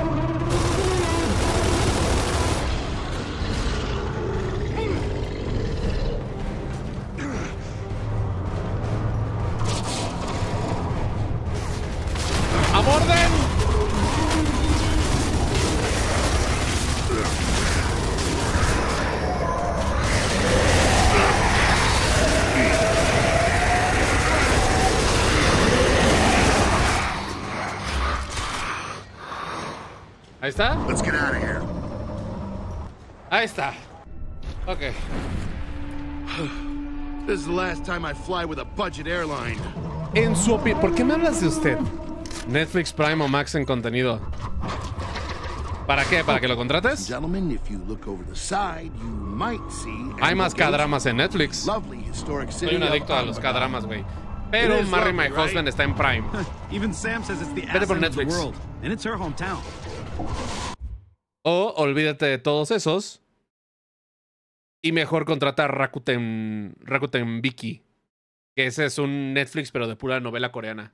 ¡Aborden! Ahí está. Let's get out of here. Ahí está. Ok. This is the last time I fly with a budget airline. En su opinión, ¿por qué me hablas de usted? Netflix, Prime o Max en contenido. ¿Para qué? ¿Para que lo contrates? Gentlemen, if you look over the side, you might see. Hay más K-dramas en Netflix. Lovely historic city. Soy un adicto a los K-dramas, güey. Pero Marry My Husband está en Prime. Even Sam says it's the Vete por asset of the Netflix. world, and it's her hometown. O olvídate de todos esos. Y mejor contrata a Rakuten, Rakuten Viki. Que ese es un Netflix, pero de pura novela coreana.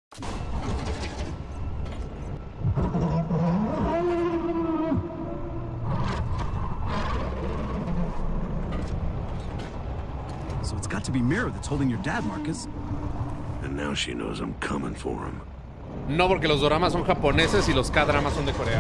So it's got to be Mira that's holding your dad, Marcus. And now she knows I'm coming for him. No, porque los doramas son japoneses y los K-dramas son de Corea.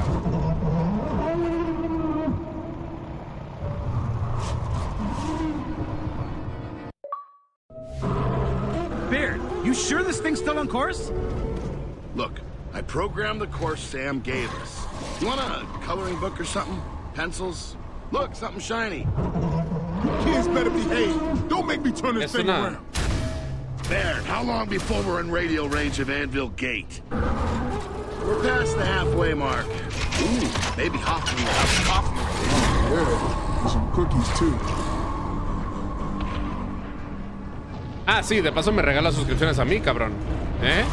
Baird, you sure this thing's still on course? Look, I programmed the course Sam gave us. You want a coloring book or something? Pencils? Look, something shiny. Kids better behave. Don't make me turn this thing around. Baird, how long before we're in radio range of Anvil Gate? We're past the halfway mark. Ooh, maybe Hoffman will have coffee. Yeah, and some cookies too. Ah, sí, de paso me regala suscripciones a mí, cabrón. ¿Eh?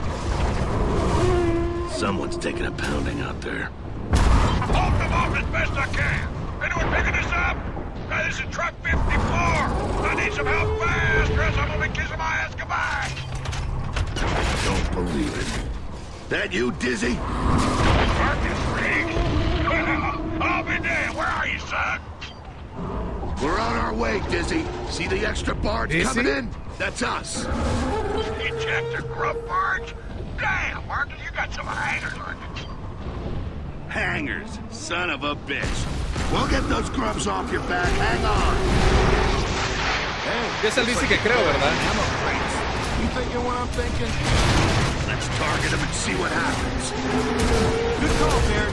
Someone's taking a pounding out there. Hold them off as best I can. Anyone picking this up? Now, this is truck fifty-four. I need some help fast, or else I'm gonna be kissing my ass goodbye. Don't believe it. That you, Dizzy? Marcus Riggs? Well, I'll be damned. Where are you, son? We're on our way, Dizzy. See the extra barge Dizzy? coming in? That's us. You checked the grub barge? Damn, Marcus, you got some hangers on you. Hangers, son of a bitch. We'll get those grubs off your back. Hang on. Es el Dizzy que creo, ¿verdad? You thinking what I'm thinking? Let's target him and see what happens. Good call, Baird.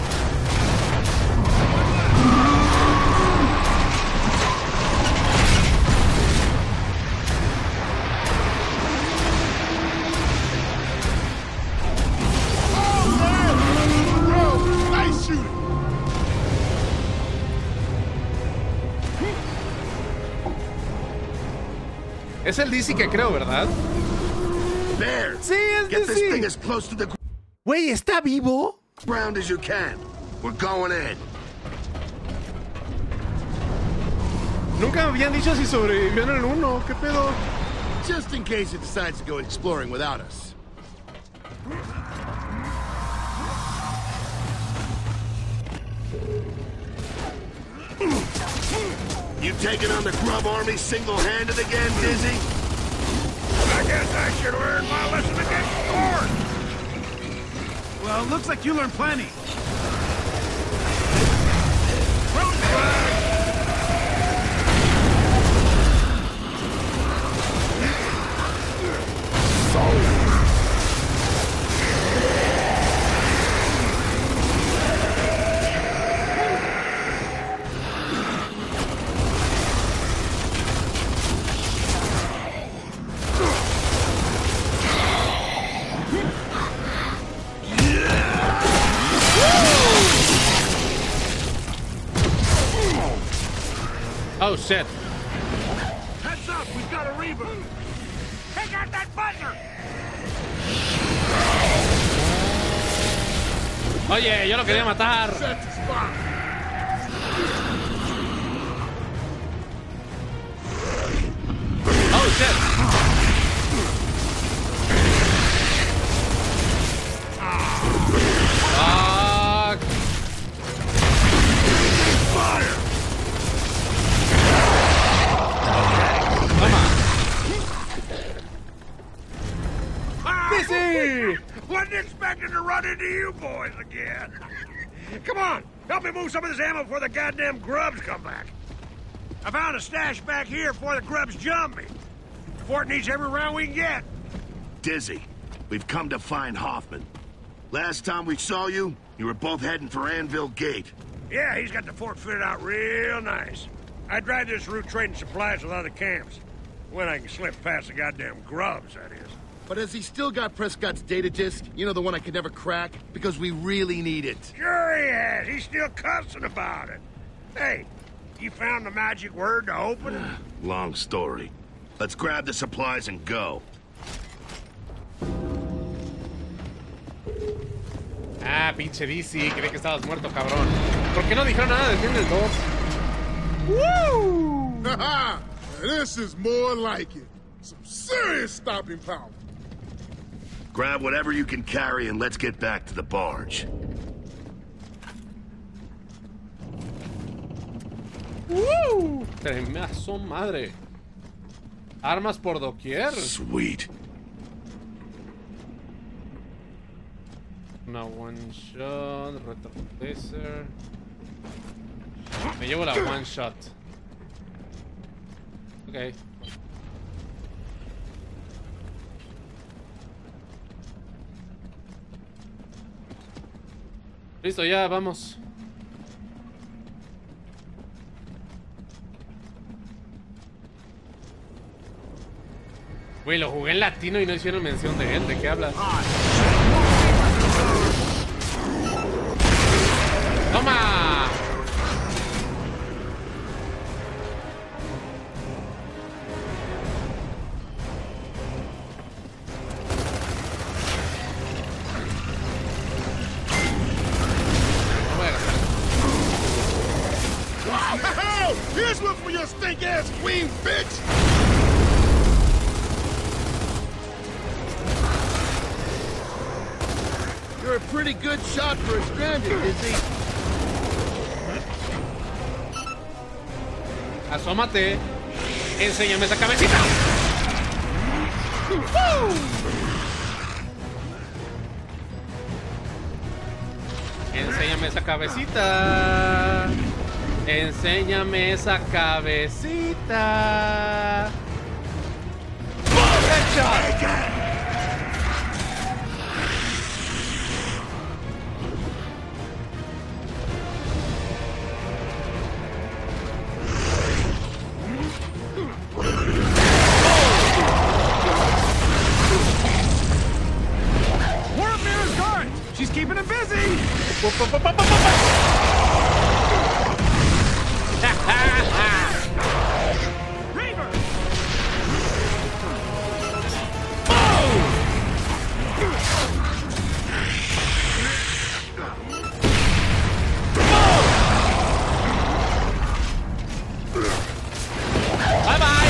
Es el Dizzy que creo, ¿verdad? There. Sí, es Get this Dizzy. thing as close to the Güey, ¿está vivo? ground as you can. We're going in. Nunca me habían dicho si sobrevivió en el uno. ¿Qué pedo? Just in case it decides to go exploring without us. You taking on the grub army single-handed again, Dizzy? I guess I should learn my lesson against Gord. Well, looks like you learned plenty. Oh, shit. Heads up, we've got a reboot. Take out that buzzer. Oye, yo lo quería matar. Oh, shit. Easy! Wasn't expecting to run into you boys again. Come on, help me move some of this ammo before the goddamn grubs come back. I found a stash back here before the grubs jump me. The fort needs every round we can get. Dizzy, we've come to find Hoffman. Last time we saw you, you were both heading for Anvil Gate. Yeah, he's got the fort fitted out real nice. I drive this route trading supplies with other camps. When I can slip past the goddamn grubs, that is. But has he still got Prescott's data disk? You know, the one I could never crack? Because we really need it. Sure he has. He's still cussing about it. Hey, you found the magic word to open it? Long story. Let's grab the supplies and go. Ah, pinche D C, creí que estabas muerto, cabrón. ¿Por qué no dijeron nada del fin del dos? Woo! Haha! This is more like it. Some serious stopping power. Grab whatever you can carry and let's get back to the barge. ¡Woo! Tremazo madre. Armas por doquier. Sweet. Una one shot, retroplacer. Me llevo la one shot. Ok. Listo, ya, vamos. Güey, lo jugué en latino y no hicieron mención de él. ¿De qué hablas? ¡Toma! Here's one for your stink-ass queen, bitch! You're a pretty good shot for a stranded, Dizzy. Asómate. Enséñame esa cabecita. Enséñame esa cabecita. Enséñame esa cabecita. Headshot. She's keeping him busy! Reaver! Bye-bye!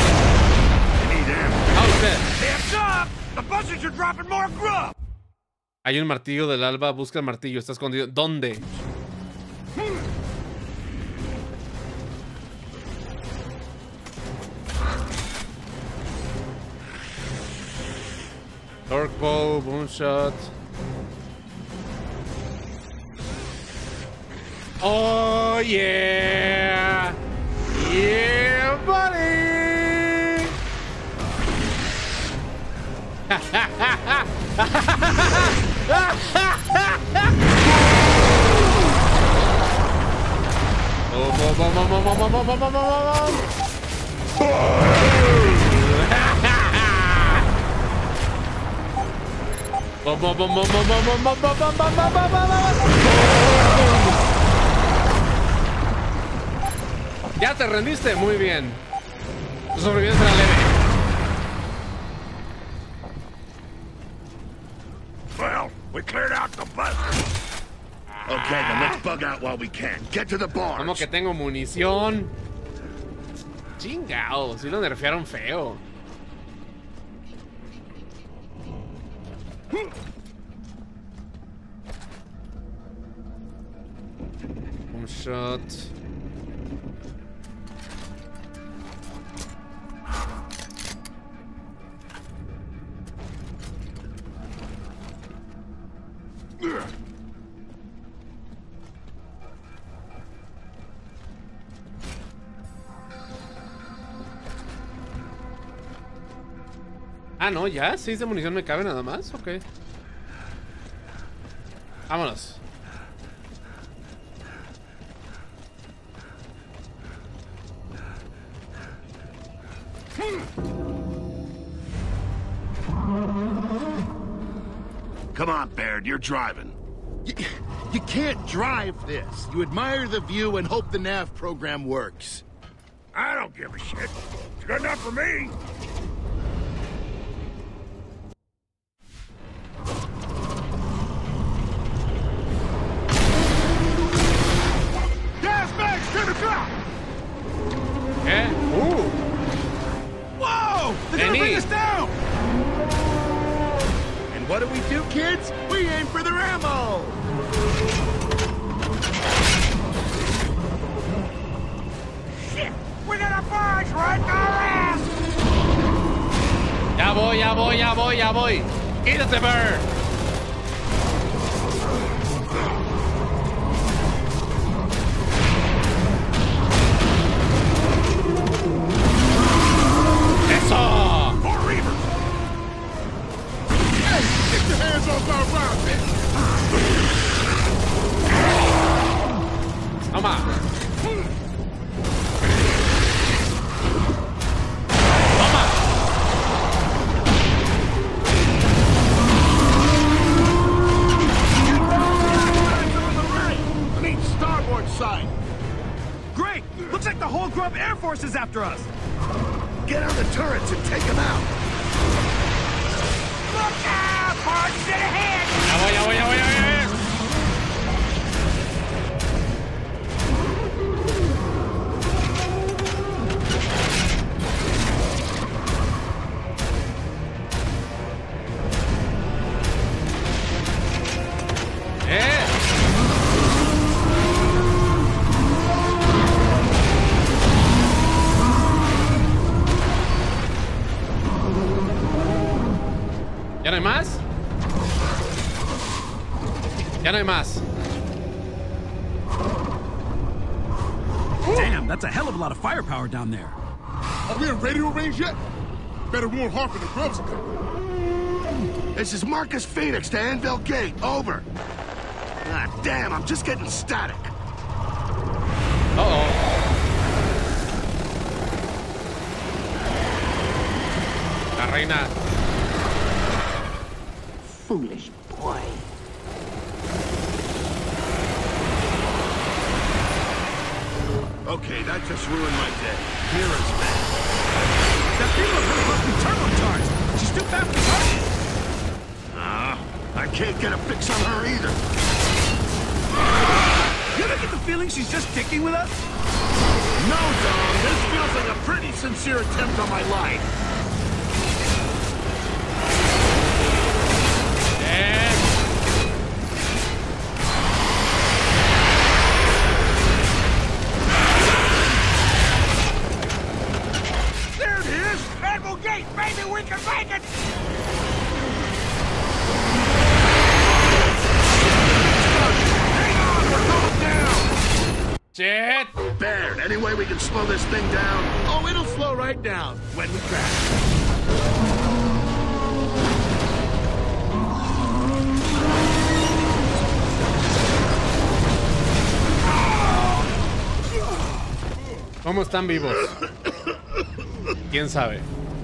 Oh, shit. Hands up! The buzzards are dropping more grub! Hay un martillo del alba, busca el martillo, está escondido. ¿Dónde? Torque bow, boom shot. Oh yeah! Yeah, buddy! Oh, bom, bom, bom, bom, bom, bom, bom, bom, bom. Bom, bom, bom, bom, bom, bom, bom, bom, bom, bom, bom, bom, bom. Ya te rendiste, muy bien. Tu sobrevivencia era leve. Well, we cleared out the buzzards. Okay, then let's bug out while we can. Get to the barge. Como que tengo munición. Chingao, sí lo nerfearon feo. Un shot. Ah, no, ya, seis de munición me cabe nada más, ok. Vámonos. Come on, Baird, you're driving. You, you can't drive this. You admire the view and hope the nav program works. I don't give a shit. It's good enough for me. Gas bags to the drop! Eh? Ooh. Whoa! They're gonna bring us down! And what do we do, kids? We aim for their ammo! Shit! We got a barge right in our ass! Ya voy, ya voy, ya voy, ya voy. Quítate, Bird. Eso. More Reavers! Hey, get your hands off our round, bitch! Toma. Side. Great! Looks like the whole Grub Air Force is after us! Get on the turrets and take them out! Look out! Barge dead ahead! Ya voy, ya voy, ya voy, ya voy, ya voy. ¡Eh! ¿Ya no hay más? Ya no hay más. Damn, that's a hell of a lot of firepower down there. Are we in radio range yet? Better warn Harper the Grubs are coming. This is Marcus Phoenix to Anvil Gate. Over. Ah, damn, I'm just getting static. Uh-oh. La reina. Foolish boy. Okay, that just ruined my day. Mira's back. That female really must be turbocharged. She's too fast to target. Ah, I can't get a fix on her either. You ever get the feeling she's just sticking with us? No, Dom. This feels like a pretty sincere attempt on my life. There it is! Anvil Gate! Maybe we can make it! Hang on! We're going down! Shit! Baird, any way we can slow this thing down? Oh, it'll slow right down when we crash. ¿Cómo están vivos? ¿Quién sabe?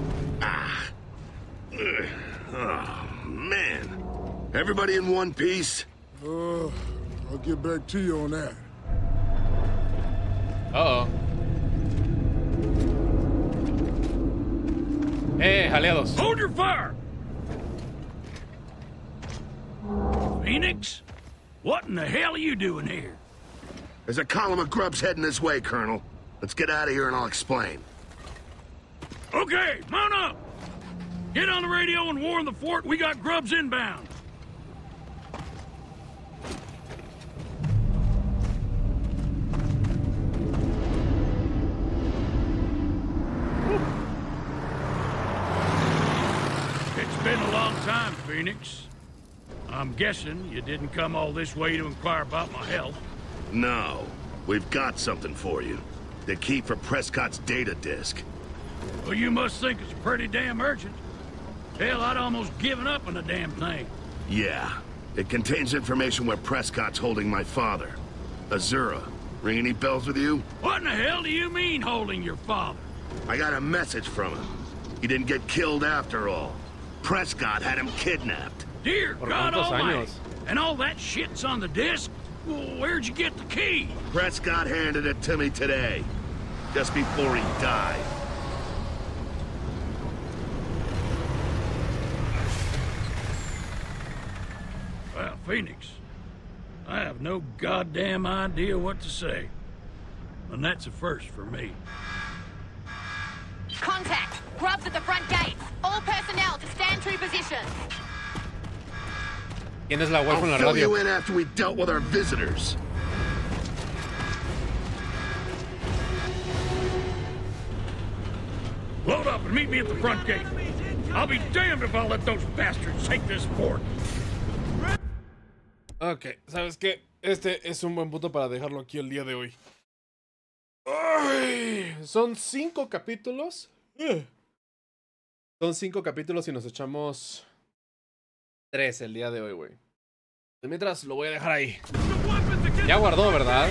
Oh, man. Everybody in one piece? Uh, I'll get back to you on that. Uh-oh. Eh, aliados. Hold your fire! Phoenix? What in the hell are you doing here? There's a column of grubs heading this way, Colonel. Let's get out of here and I'll explain. Okay, mount up! Get on the radio and warn the fort we got grubs inbound. It's been a long time, Phoenix. I'm guessing you didn't come all this way to inquire about my health. No. We've got something for you. The key for Prescott's data disk. Well, you must think it's pretty damn urgent. Hell, I'd almost given up on the damn thing. Yeah. It contains information where Prescott's holding my father. Azura. Ring any bells with you? What in the hell do you mean, holding your father? I got a message from him. He didn't get killed after all. Prescott had him kidnapped. Dear God Almighty. And all that shit's on the disc? Well, where'd you get the key? Prescott handed it to me today. Just before he died. Well, Phoenix, I have no goddamn idea what to say. And that's a first for me. Contact! Grub's at the front gates. All personnel to stand to positions. ¿Quién es la huevo en la I'll fill radio? you in after we dealt with our visitors. Load up and meet me at the front gate. I'll be damned if I'll let those bastards take this fort. Ok, ¿sabes qué? Este es un buen punto para dejarlo aquí el día de hoy. Ay, son cinco capítulos. Son cinco capítulos y nos echamos tres el día de hoy, güey. Mientras lo voy a dejar ahí. Ya guardó, ¿verdad?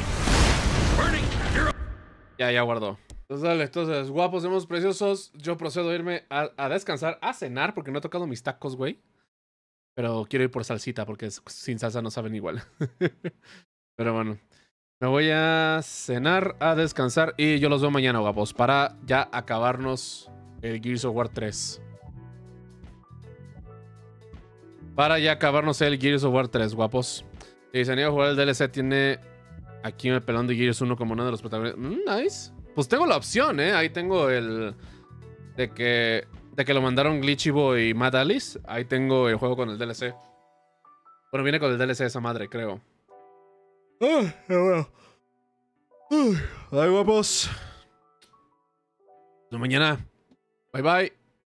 Ya, ya guardó. Entonces, dale, entonces, guapos, hemos preciosos. Yo procedo a irme a, a descansar, a cenar, porque no he tocado mis tacos, güey. Pero quiero ir por salsita, porque sin salsa no saben igual. Pero bueno. Me voy a cenar, a descansar. Y yo los veo mañana, guapos. Para ya acabarnos el Gears of War tres. Para ya acabarnos el Gears of War tres, guapos. Si se anima a jugar el D L C, tiene aquí el pelón de Gears uno como uno de los protagonistas. Mm, nice. Pues tengo la opción, ¿eh? Ahí tengo el... De que... De que lo mandaron Glitchibo y Mad Alice. Ahí tengo el juego con el D L C. Bueno, viene con el D L C esa madre, creo. Ay, bueno. Ay, guapos. Hasta mañana. Bye, bye.